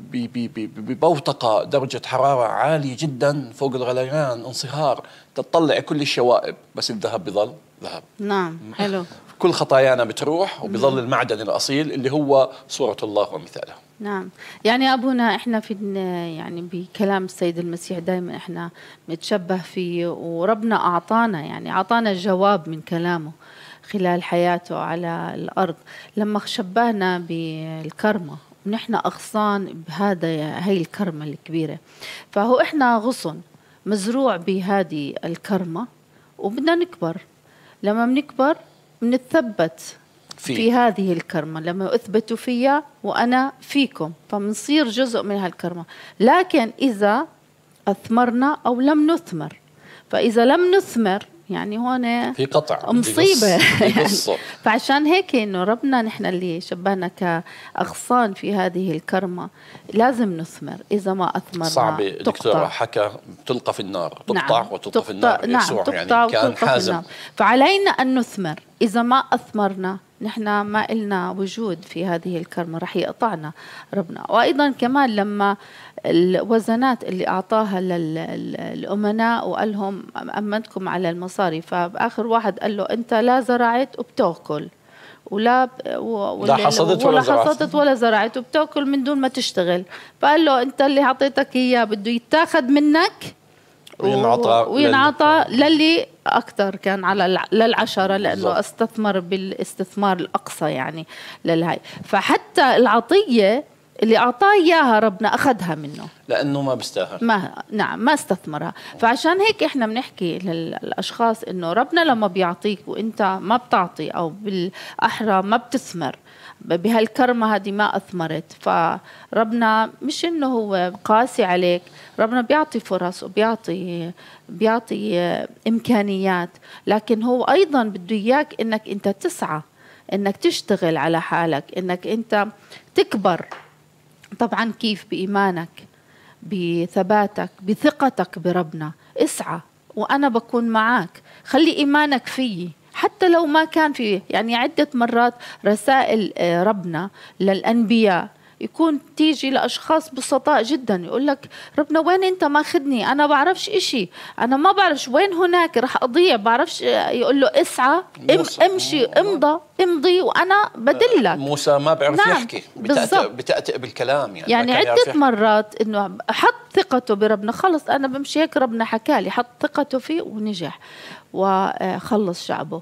ببوتقة درجة حرارة عالية جدا فوق الغليان انصهار تطلع كل الشوائب، بس الذهب بظل ذهب. نعم. حلو. كل خطايانا بتروح وبظل المعدن الأصيل اللي هو صورة الله ومثاله. نعم. يعني أبونا إحنا في يعني بكلام السيد المسيح دائما إحنا نتشبه فيه، وربنا أعطانا يعني أعطانا الجواب من كلامه خلال حياته على الأرض لما شبهنا بالكرمة، ونحن أغصان هاي الكرمة الكبيرة. فهو إحنا غصن مزروع بهذه الكرمة وبدنا نكبر. لما بنكبر بنتثبت في هذه الكرمة، لما أثبتوا فيها وأنا فيكم فمنصير جزء من هالكرمة. لكن إذا أثمرنا أو لم نثمر، فإذا لم نثمر يعني هون في قطع مصيبة يعني. فعشان هيك إنه ربنا نحن اللي شبهنا كأغصان في هذه الكرمة لازم نثمر. إذا ما أثمرنا صعب. دكتور حكى تلقى في النار، تقطع. نعم. وتلقى في النار. نعم. يسوع تقطع يعني كان حازم. فعلينا أن نثمر. إذا ما أثمرنا نحن ما إلنا وجود في هذه الكرمة، رح يقطعنا ربنا. وأيضا كمان لما الوزنات اللي أعطاها للأمناء وقال لهم أمنتكم على المصاري، فبآخر واحد قال له أنت لا زرعت وبتأكل ولا لا حصدت ولا زرعت وبتأكل من دون ما تشتغل. فقال له أنت اللي عطيتك إياه بده يتاخد منك وينعطى للي أكثر، كان على للعشرة، لأنه استثمر بالاستثمار الأقصى يعني للهاي. فحتى العطية اللي أعطاه إياها ربنا أخذها منه لأنه ما بيستاهل. ما استثمرها. فعشان هيك إحنا بنحكي للأشخاص إنه ربنا لما بيعطيك وإنت ما بتعطي أو بالأحرى ما بتثمر بهالكرمة هذه ما أثمرت، فربنا مش إنه هو قاسي عليك، ربنا بيعطي فرص وبيعطي إمكانيات، لكن هو أيضا بده إياك إنك أنت تسعى، إنك تشتغل على حالك، إنك أنت تكبر. طبعا كيف؟ بإيمانك، بثباتك، بثقتك بربنا. اسعى وأنا بكون معك. خلي إيمانك فيي حتى لو ما كان في يعني عدة مرات رسائل ربنا للأنبياء يكون تيجي لأشخاص بسطاء جدا يقول لك ربنا وين أنت ماخذني؟ أنا بعرفش إشي، أنا ما بعرفش وين هناك رح أضيع، بعرفش. يقول له اسعى، امشي، امضي وأنا بدلك. موسى ما بيعرف يحكي، بتأتئ بالكلام يعني عدة مرات إنه حط ثقته بربنا. خلص أنا بمشي هيك، ربنا حكالي، حط ثقته فيه ونجح وخلص شعبه.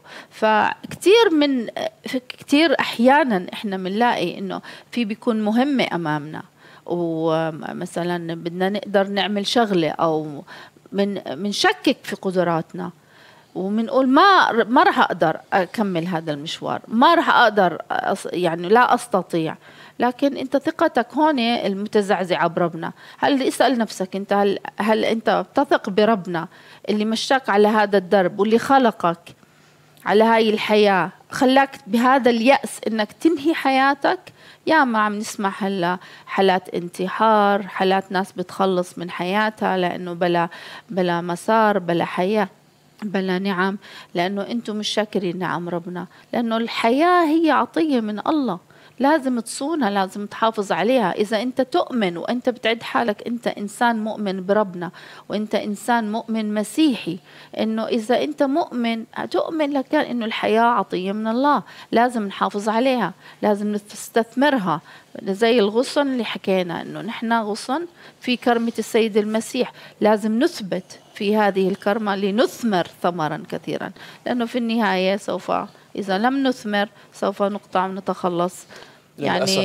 كتير أحيانا إحنا بنلاقي إنه في بيكون مهمة أمامنا، ومثلا بدنا نقدر نعمل شغلة أو منشكك في قدراتنا، ومنقول ما رح أقدر أكمل هذا المشوار، ما رح أقدر يعني لا أستطيع. لكن أنت ثقتك هون المتزعزعة بربنا. هل اسأل نفسك أنت، هل أنت بتثق بربنا اللي مشاك على هذا الدرب واللي خلقك على هاي الحياة، خلاك بهذا اليأس إنك تنهي حياتك؟ يا ما عم نسمع هلا حالات انتحار، حالات ناس بتخلص من حياتها لأنه بلا مسار، بلا حياة، بلا نعم، لأنه أنتم مش شاكرين نعم ربنا. لأنه الحياة هي عطية من الله، لازم تصونها، لازم تحافظ عليها. إذا أنت تؤمن وأنت بتعد حالك أنت إنسان مؤمن بربنا وأنت إنسان مؤمن مسيحي، إنه إذا أنت مؤمن تؤمن لك إنه الحياة عطية من الله، لازم نحافظ عليها، لازم نستثمرها. زي الغصن اللي حكينا إنه نحن غصن في كرمة السيد المسيح، لازم نثبت في هذه الكرمة لنثمر ثمرا كثيرا، لأنه في النهاية سوف إذا لم نثمر سوف نقطع ونتخلص، يعني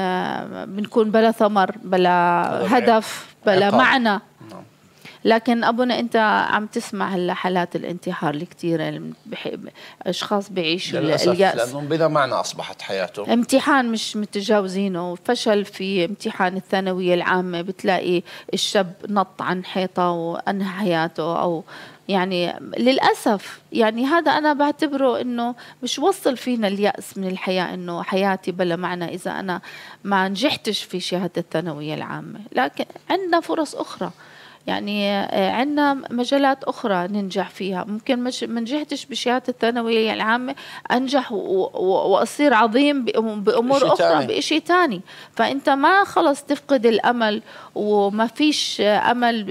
بنكون بلا ثمر، بلا هدف، بلا معنى. لكن أبونا أنت عم تسمع هلا حالات الانتحار الكثيرة، أشخاص بيعيشوا اليأس لأنه بلا معنى أصبحت حياته، امتحان مش متجاوزينه، فشل في امتحان الثانوية العامة، بتلاقي الشاب نط عن حيطة وأنهى حياته، أو يعني للأسف يعني هذا أنا بعتبره إنه مش وصل فينا اليأس من الحياة، إنه حياتي بلا معنى إذا أنا ما نجحتش في شهادة الثانوية العامة. لكن عندنا فرص أخرى، يعني عندنا مجالات أخرى ننجح فيها. ممكن ما نجحتش بشهادة الثانوية العامة، أنجح وأصير عظيم بأمور أخرى، بإشي تاني. فأنت ما خلص تفقد الأمل وما فيش أمل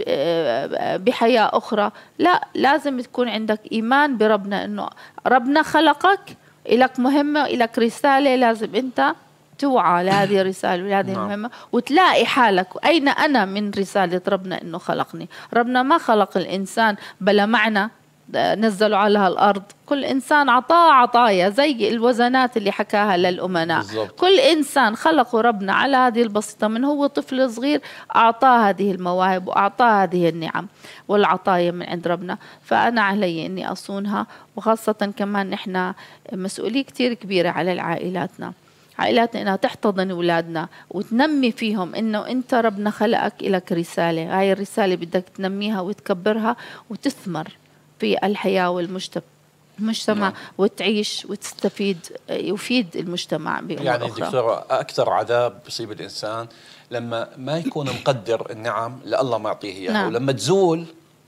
بحياة أخرى، لا، لازم تكون عندك إيمان بربنا، إنه ربنا خلقك، إلك مهمة، إلك رسالة، لازم أنت توعى لهذه الرسالة ولهذه المهمة، وتلاقي حالك أين أنا من رسالة ربنا إنه خلقني. ربنا ما خلق الإنسان بلا معنى نزلوا على هالأرض، كل إنسان عطاه عطايا زي الوزنات اللي حكاها للأمناء بالزبط. كل إنسان خلقه ربنا على هذه البسيطة، من هو طفل صغير أعطاه هذه المواهب وأعطاه هذه النعم والعطايا من عند ربنا. فأنا علي إني أصونها، وخاصة كمان نحن مسؤولية كتير كبيرة على عائلاتنا إنها تحتضن أولادنا وتنمي فيهم إنه أنت ربنا خلقك إلك رسالة، هاي الرسالة بدك تنميها وتكبرها وتثمر في الحياة والمجتمع وتعيش وتستفيد، يفيد المجتمع بأمور يعني أخرى. دكتورة، أكثر عذاب بيصيب الإنسان لما ما يكون مقدر النعم اللي الله معطيه إياها، ولما تزول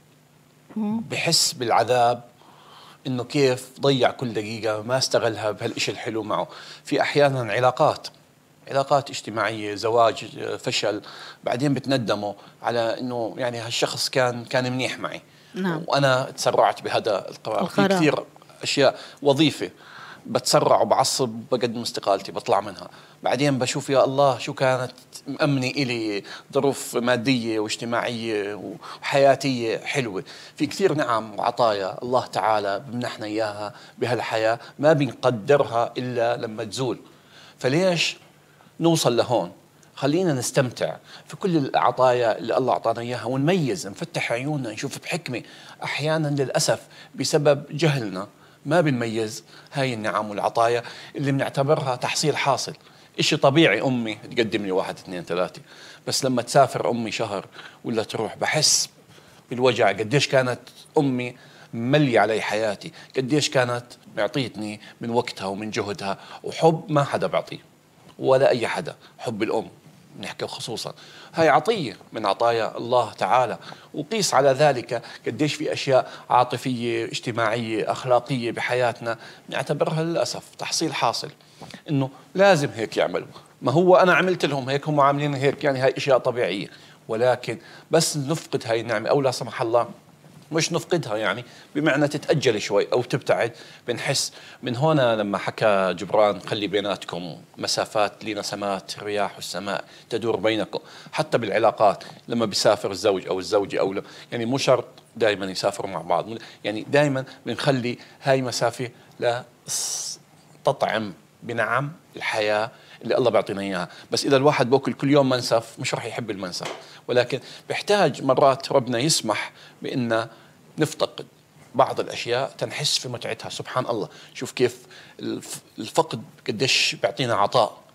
بحس بالعذاب، إنه كيف ضيع كل دقيقة ما استغلها بهالإشي الحلو معه. في أحيانا علاقات اجتماعية، زواج فشل، بعدين بتندموا على إنه يعني هالشخص كان منيح معي، وأنا تسرعت بهذا القرار. في كثير أشياء، وظيفة بتسرع وبعصب، بقدم استقالتي، بطلع منها، بعدين بشوف يا الله شو كانت مأمني إلي ظروف مادية واجتماعية وحياتية حلوة. في كثير نعم وعطايا الله تعالى بمنحنا إياها بهالحياة ما بنقدرها إلا لما تزول. فليش نوصل لهون؟ خلينا نستمتع في كل العطايا اللي الله أعطانا إياها، ونميز، نفتح عيوننا، نشوف بحكمة. أحيانا للأسف بسبب جهلنا ما بنميز هاي النعم والعطايا اللي بنعتبرها تحصيل حاصل. إشي طبيعي أمي تقدم لي 1 2 3، بس لما تسافر أمي شهر ولا تروح بحس بالوجع. قديش كانت أمي ملي علي حياتي، قديش كانت معطيتني من وقتها ومن جهدها، وحب ما حدا بعطيه ولا أي حدا. حب الأم نحكي خصوصا، هاي عطية من عطايا الله تعالى. وقيس على ذلك قديش في أشياء عاطفية اجتماعية أخلاقية بحياتنا نعتبرها للأسف تحصيل حاصل، إنه لازم هيك يعملوا، ما هو أنا عملت لهم هيك، هم عاملين هيك، يعني هاي أشياء طبيعية. ولكن بس نفقد هاي النعمة، أو لا سمح الله مش نفقدها، يعني بمعنى تتأجل شوي أو تبتعد، بنحس. من هنا لما حكى جبران خلي بيناتكم مسافات لنسمات الرياح والسماء تدور بينكم. حتى بالعلاقات لما بيسافر الزوج أو الزوجة أو يعني مو شرط دائما يسافروا مع بعض، يعني دائما بنخلي هاي مسافة لا تطعم بنعم الحياة اللي الله بيعطينا إياها. بس إذا الواحد بأكل كل يوم منسف مش رح يحب المنسف، ولكن بيحتاج مرات ربنا يسمح بأن نفتقد بعض الأشياء تنحس في متعتها. سبحان الله، شوف كيف الفقد قديش بيعطينا عطاء.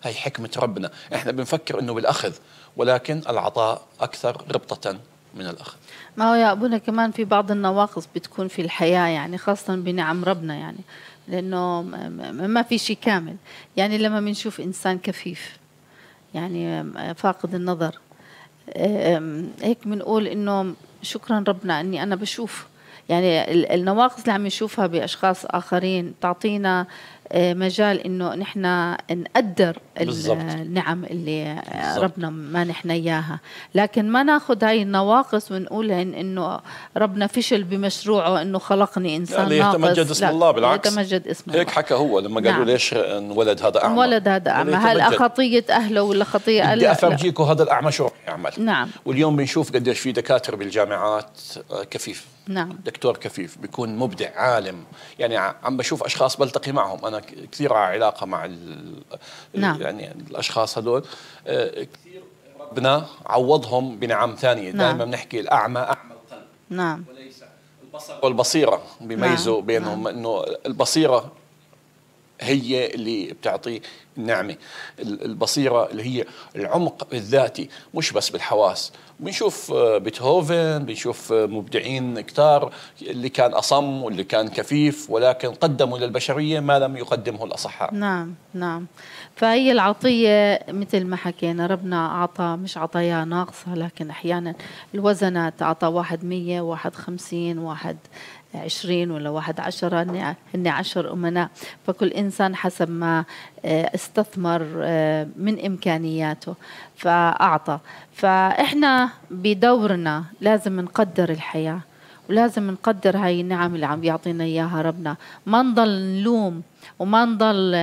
هي حكمة ربنا. احنا بنفكر انه بالاخذ، ولكن العطاء اكثر ربطة من الاخذ. ما هو يا أبونا كمان في بعض النواقص بتكون في الحياة، يعني خاصة بنعم ربنا، يعني لأنه ما في شيء كامل. يعني لما بنشوف إنسان كفيف يعني فاقد النظر، هيك بنقول إنه شكرا ربنا إني أنا بشوف. يعني النواقص اللي عم نشوفها بأشخاص آخرين تعطينا مجال إنه نحن نقدر النعم اللي ربنا ما نحن إياها، لكن ما ناخذ هاي النواقص ونقول إنه ربنا فشل بمشروعه إنه خلقني إنسان ناقص. يتمجد اسم الله، بالعكس يتمجد اسم هيك الله. حكى هو لما قالوا نعم. ليش انولد هذا أعمى. انولد هذا أعمى، هل خطية أهله ولا خطية؟ بدي أفرجيكم هذا الأعمى شو رح يعمل. نعم. واليوم بنشوف قديش في دكاترة بالجامعات كفيف. نعم. دكتور كفيف بيكون مبدع عالم. يعني عم بشوف أشخاص بلتقي معهم أنا كثير علاقة مع نعم. يعني الأشخاص هذول كثير ربنا عوضهم بنعم ثانية. نعم. دائما بنحكي الأعمى أعمى القلب. نعم. وليس البصر والبصيرة بيميزوا. نعم. بينهم. نعم. إنه البصيرة هي اللي بتعطي النعمة. البصيرة اللي هي العمق الذاتي، مش بس بالحواس. بنشوف بيتهوفن، بنشوف مبدعين كتار اللي كان أصم واللي كان كفيف، ولكن قدموا للبشرية ما لم يقدمه الأصحاء. نعم. نعم. فهي العطية مثل ما حكينا ربنا أعطى مش عطايا ناقصة، لكن أحيانا الوزنات أعطى 1 100 1 50 1 20 ولا 1 10، هن 10 أمناء، فكل إنسان حسب ما استثمر من إمكانياته فأعطى. فإحنا بدورنا لازم نقدر الحياة، ولازم نقدر هاي النعم اللي عم يعطينا إياها ربنا. ما نضل نلوم وما نضل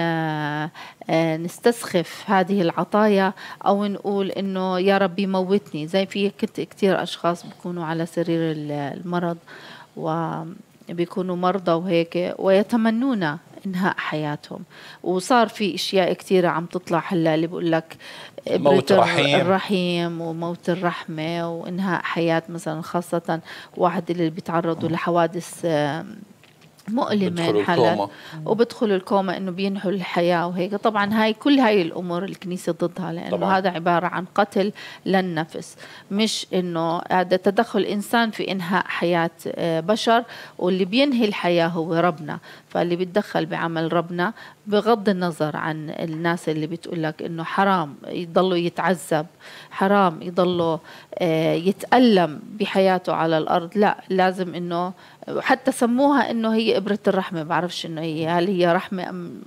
نستسخف هذه العطايا أو نقول إنه يا ربي موتني. زي في كتير أشخاص بيكونوا على سرير المرض وبيكونوا مرضى وهيك ويتمنون إنهاء حياتهم، وصار في إشياء كتيرة عم تطلع هلا اللي بقول لك موت الرحيم وموت الرحمة وإنهاء حياة، مثلا خاصة واحد اللي بيتعرضوا لحوادث مؤلمة حالات وبدخلوا الكوما إنه بينهوا الحياة وهيك. طبعا هاي كل هاي الأمور الكنيسة ضدها، لأنه طبعاً هذا عبارة عن قتل للنفس، مش إنه هذا تدخل إنسان في إنهاء حياة بشر، واللي بينهي الحياة هو ربنا. فاللي بيتدخل بعمل ربنا بغض النظر عن الناس اللي بتقول لك إنه حرام يضلوا يتعذب، حرام يضلوا يتألم بحياته على الأرض، لا لازم إنه حتى سموها إنه هي إبرة الرحمة. بعرفش إنه هل هي رحمة أم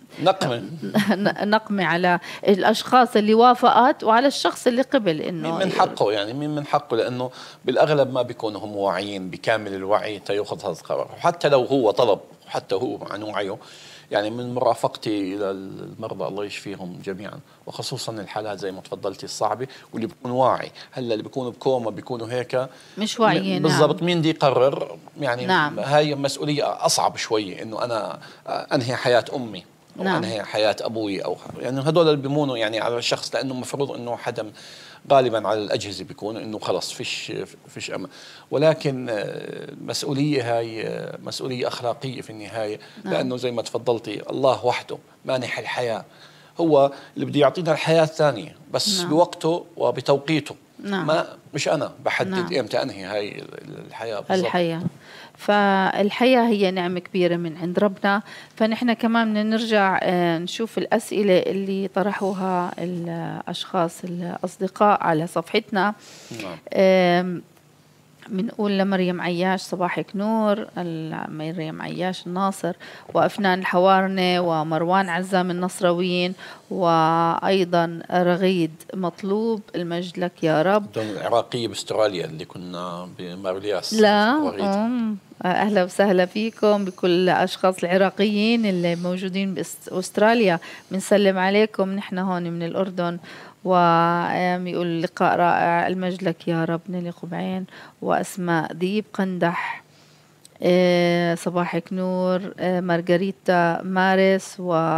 نقمة على الأشخاص اللي وافقت وعلى الشخص اللي قبل إنه مين من حقه، يعني مين من حقه، لأنه بالأغلب ما بيكونوا هم واعيين بكامل الوعي تيأخذ هذا القرار. وحتى لو هو طلب، حتى هو عن وعيه، يعني من مرافقتي إلى المرضى الله يشفيهم جميعا، وخصوصا الحالات زي ما تفضلتي الصعبة واللي بيكون واعي. هلا اللي بيكونوا بكوما بيكونوا هيك مش واعيين بالضبط. نعم. مين دي يقرر؟ يعني نعم. هاي مسؤولية أصعب شوية، إنه أنا أنهي حياة أمي أو نعم. أنهي حياة أبوي، أو يعني هدول اللي بيمونوا يعني على الشخص، لأنه مفروض إنه حدا غالبا على الأجهزة بيكون إنه خلص فيش أمل. ولكن مسؤولية هاي مسؤولية أخلاقية في النهاية. نعم. لأنه زي ما تفضلتي الله وحده مانح الحياة، هو اللي بده يعطينا الحياة الثانية، بس نعم. بوقته وبتوقيته. نعم. ما مش أنا بحدد نعم. إمتى أنهي هاي الحياة بالضبط. الحياة، فالحياة هي نعمة كبيرة من عند ربنا. فنحن كمان بدنا نرجع نشوف الأسئلة اللي طرحوها الأشخاص الأصدقاء على صفحتنا. نعم. بنقول لمريم عياش صباحك نور، مريم عياش الناصر، وأفنان الحوارنة، ومروان عزام النصراويين، وأيضا رغيد مطلوب المجد لك يا رب. العراقية باستراليا اللي كنا بمارلياس. لا أهلا وسهلا فيكم بكل أشخاص العراقيين اللي موجودين بأستراليا، بنسلم عليكم نحن هون من الأردن. ويقول لقاء رائع المجد لك يا رب نيلي قبعين، وأسماء ذيب قندح صباحك نور، مارغريتا مارس،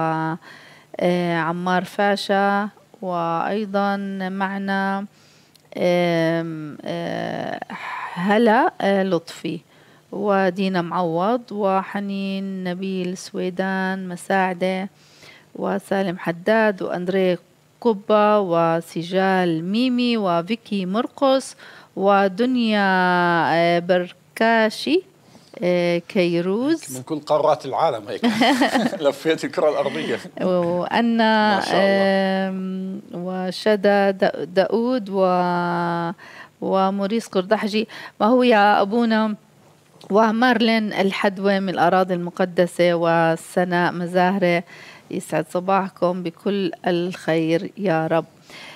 وعمار فاشا، وأيضا معنا هلا لطفي، ودينا معوض، وحنين نبيل سويدان مساعدة، وسالم حداد وأندري قبة وسجال ميمي وفيكي مرقس ودنيا بركاشي كيروز من كل قارات العالم هيك لفيت الكرة الأرضية. وأنا وشدا داود وموريس قردحجي. ما هو يا أبونا ومارلين الحدوى من الأراضي المقدسة وسناء مزاهرة، يسعد صباحكم بكل الخير يا رب.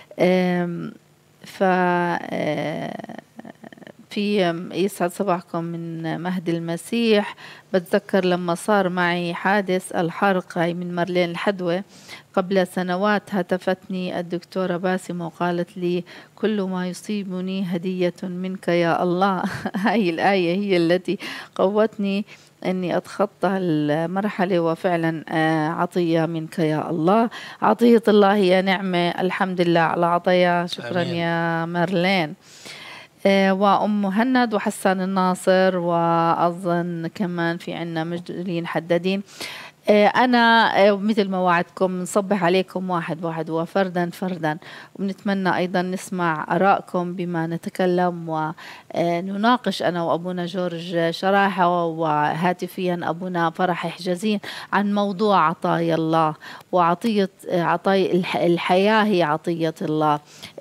في يسعد صباحكم من مهد المسيح. بتذكر لما صار معي حادث الحرق من مارلين الحدوى قبل سنوات، هتفتني الدكتورة باسمة وقالت لي كل ما يصيبني هدية منك يا الله. هاي الآية هي التي قوتني أني أتخطى المرحلة، وفعلا عطية منك يا الله. عطية الله هي نعمة، الحمد لله على عطايا. شكرا أمين. يا مارلين. وأم مهند وحسان الناصر، وأظن كمان في عنا مجدلين حدادين. أنا مثل ما وعدكم نصبح عليكم واحد واحد وفردا فردا، ونتمنى أيضا نسمع آرائكم بما نتكلم ونناقش أنا وأبونا جورج شراحة وهاتفيا أبونا فرح حجازين عن موضوع عطايا الله وعطية الحياة هي عطية الله،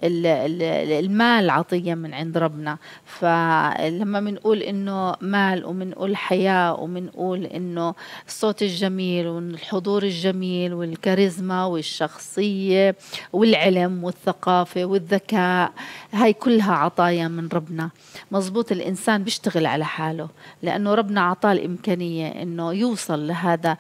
المال عطية من عند ربنا. فلما منقول إنه مال ومنقول حياة ومنقول إنه الصوت الجميل والحضور الجميل والكاريزما والشخصية والعلم والثقافة والذكاء، هاي كلها عطايا من ربنا. مزبوط، الإنسان بيشتغل على حاله لأنه ربنا عطاه الإمكانية إنه يوصل لهذا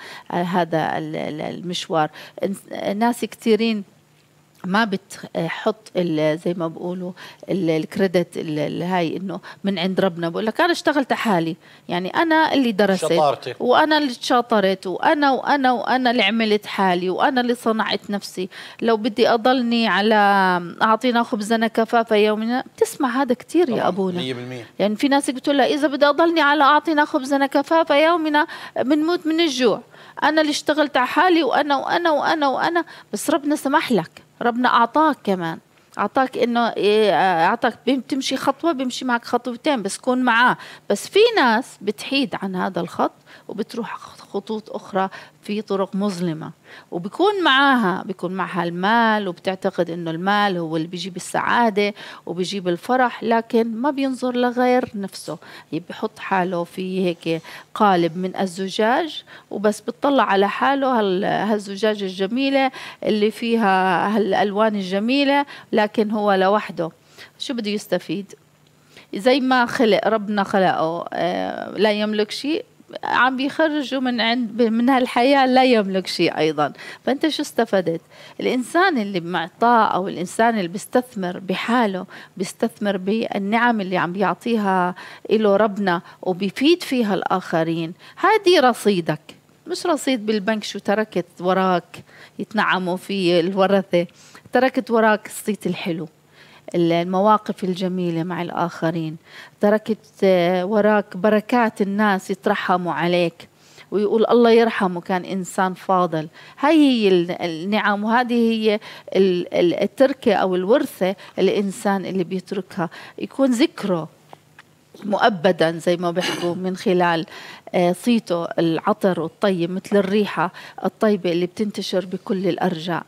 المشوار. ناس كثيرين ما بتحط زي ما بقولوا الكريدت هاي انه من عند ربنا. بقول لك انا اشتغلت حالي، يعني انا اللي درست شطارتي، وانا اللي شاطرت، وانا اللي عملت حالي، وانا اللي صنعت نفسي. لو بدي اضلني على اعطينا خبزنا كفافة يومنا، بتسمع هذا كتير يا ابونا 100%. يعني في ناس بتقول لها اذا بدي اضلني على اعطينا خبزنا كفافة يومنا بنموت من الجوع. انا اللي اشتغلت على حالي، وانا وانا وانا وانا بس ربنا سمح لك، ربنا أعطاك كمان، أعطاك إنه أعطاك بتمشي خطوة بيمشي معك خطوتين، بس كون معاه. بس في ناس بتحيد عن هذا الخط وبتروح خطوط أخرى في طرق مظلمة، وبيكون معها المال، وبتعتقد إنه المال هو اللي بيجيب السعادة وبيجيب الفرح، لكن ما بينظر لغير نفسه. بيحط حاله في هيك قالب من الزجاج وبس، بتطلع على حاله هالزجاج الجميلة اللي فيها هالألوان الجميلة، لكن هو لوحده شو بده يستفيد؟ زي ما خلق ربنا خلقه لا يملك شيء، عم بيخرجوا من هالحياة لا يملك شيء أيضا. فأنت شو استفدت؟ الإنسان اللي معطاه أو الإنسان اللي بيستثمر بحاله، بيستثمر بالنعم اللي عم بيعطيها إله ربنا وبيفيد فيها الآخرين، هذه رصيدك، مش رصيد بالبنك شو تركت وراك يتنعموا في الورثة. تركت وراك الصيت الحلو، المواقف الجميلة مع الآخرين، تركت وراك بركات الناس يترحموا عليك ويقول الله يرحمه كان إنسان فاضل. هاي هي النعم، وهذه هي التركة أو الورثة الإنسان اللي بيتركها، يكون ذكره مؤبدا زي ما بيحكوا من خلال صيته العطر والطيب، مثل الريحة الطيبة اللي بتنتشر بكل الأرجاء.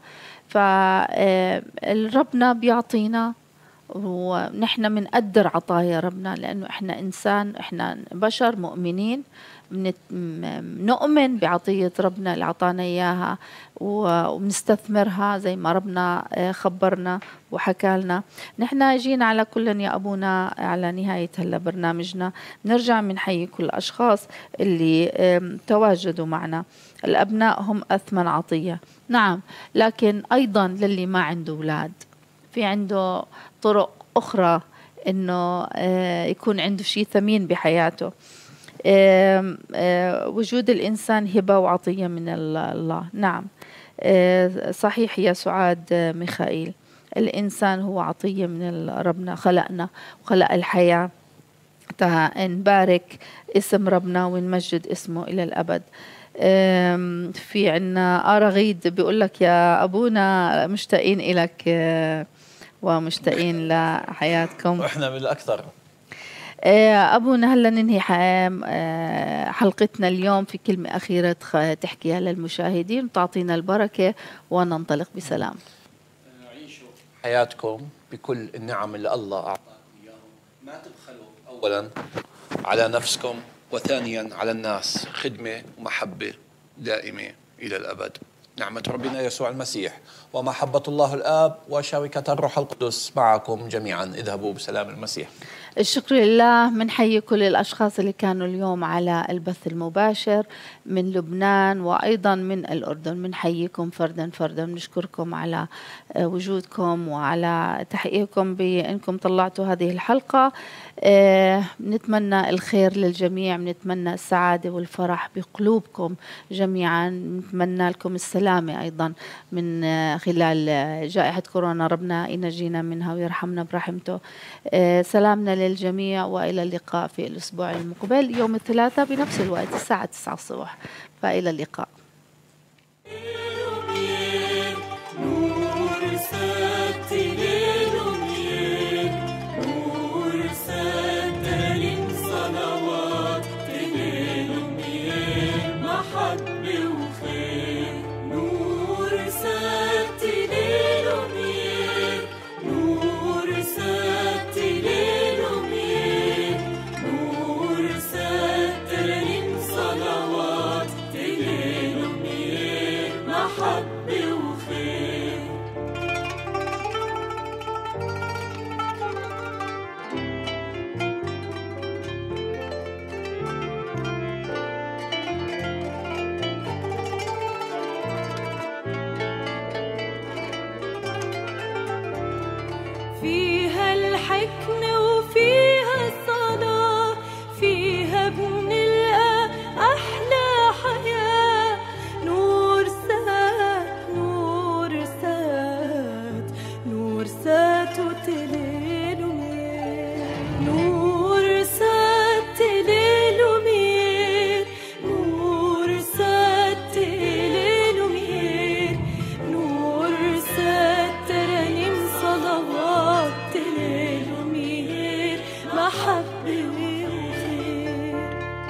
فربنا بيعطينا ونحن منقدر عطايا ربنا، لأنه إحنا إنسان، إحنا بشر مؤمنين، نؤمن بعطية ربنا اللي عطانا إياها وبنستثمرها زي ما ربنا خبرنا وحكى لنا. نحن جينا على كل يا أبونا على نهاية هلا برنامجنا، نرجع منحيي كل الأشخاص اللي تواجدوا معنا. الأبناء هم أثمن عطية، نعم، لكن أيضا للي ما عنده أولاد في عنده طرق أخرى إنه يكون عنده شيء ثمين بحياته. وجود الإنسان هبة وعطية من الله، نعم صحيح يا سعاد ميخائيل، الإنسان هو عطية من ربنا، خلقنا وخلق الحياة، نبارك اسم ربنا ونمجد اسمه إلى الأبد. في عنا أرغيد بيقول لك يا أبونا مشتاقين إلك ومشتاقين لحياتكم. وإحنا بالأكثر. أبونا هلا ننهي حلقتنا اليوم في كلمة أخيرة تحكيها للمشاهدين وتعطينا البركة وننطلق بسلام. عيشوا حياتكم بكل النعم اللي الله أعطاكم إياهم، ما تبخلوا أولا على نفسكم، وثانيا على الناس، خدمة ومحبة دائمة إلى الأبد. نعمة ربنا يسوع المسيح ومحبة الله الآب وشركة الروح القدس معكم جميعا. اذهبوا بسلام المسيح. الشكر لله. منحيي كل الأشخاص اللي كانوا اليوم على البث المباشر من لبنان وأيضا من الأردن. منحييكم فردا فردا، نشكركم على وجودكم وعلى تحقيقكم بأنكم طلعتوا هذه الحلقة. نتمنى الخير للجميع، نتمنى السعادة والفرح بقلوبكم جميعا، نتمنى لكم السلامة أيضا من خلال جائحة كورونا، ربنا ينجينا منها ويرحمنا برحمته. سلامنا للجميع وإلى اللقاء في الأسبوع المقبل يوم الثلاثاء بنفس الوقت الساعة 9 الصبح، فإلى اللقاء. فيها الحكمة وفيها الصلاة، فيها بنلقى أحلى حياة. نور سات نور سات نور سات وتليل ومير، نور سات تليل ومير، نور سات تليل ومير، نور سات ترنم صلوات تليل ومير، محبة وخير.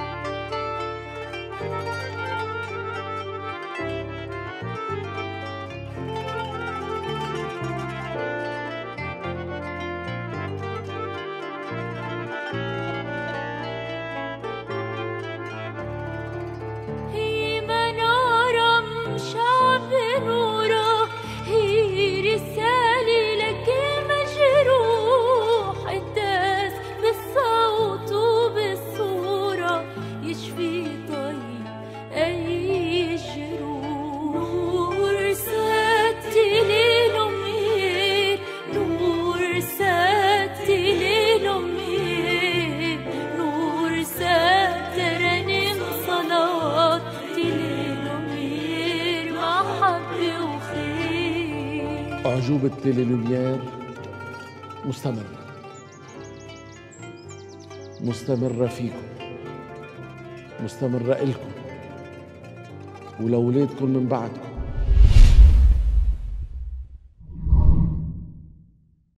هي منارة مشعة بنورة، هي رسالة لكل مجروح، قداس بالصوت وبالصورة، يشفي طيب أي جروح. نور سات ليل ومير، نور سات ليل ومير، نور سات ترنم صلاة ليل ومير، محبة وخير. أعجوبة تيليلوميير مستمرة فيكم، مستمرة إلكم ولأولادكم من بعدكم.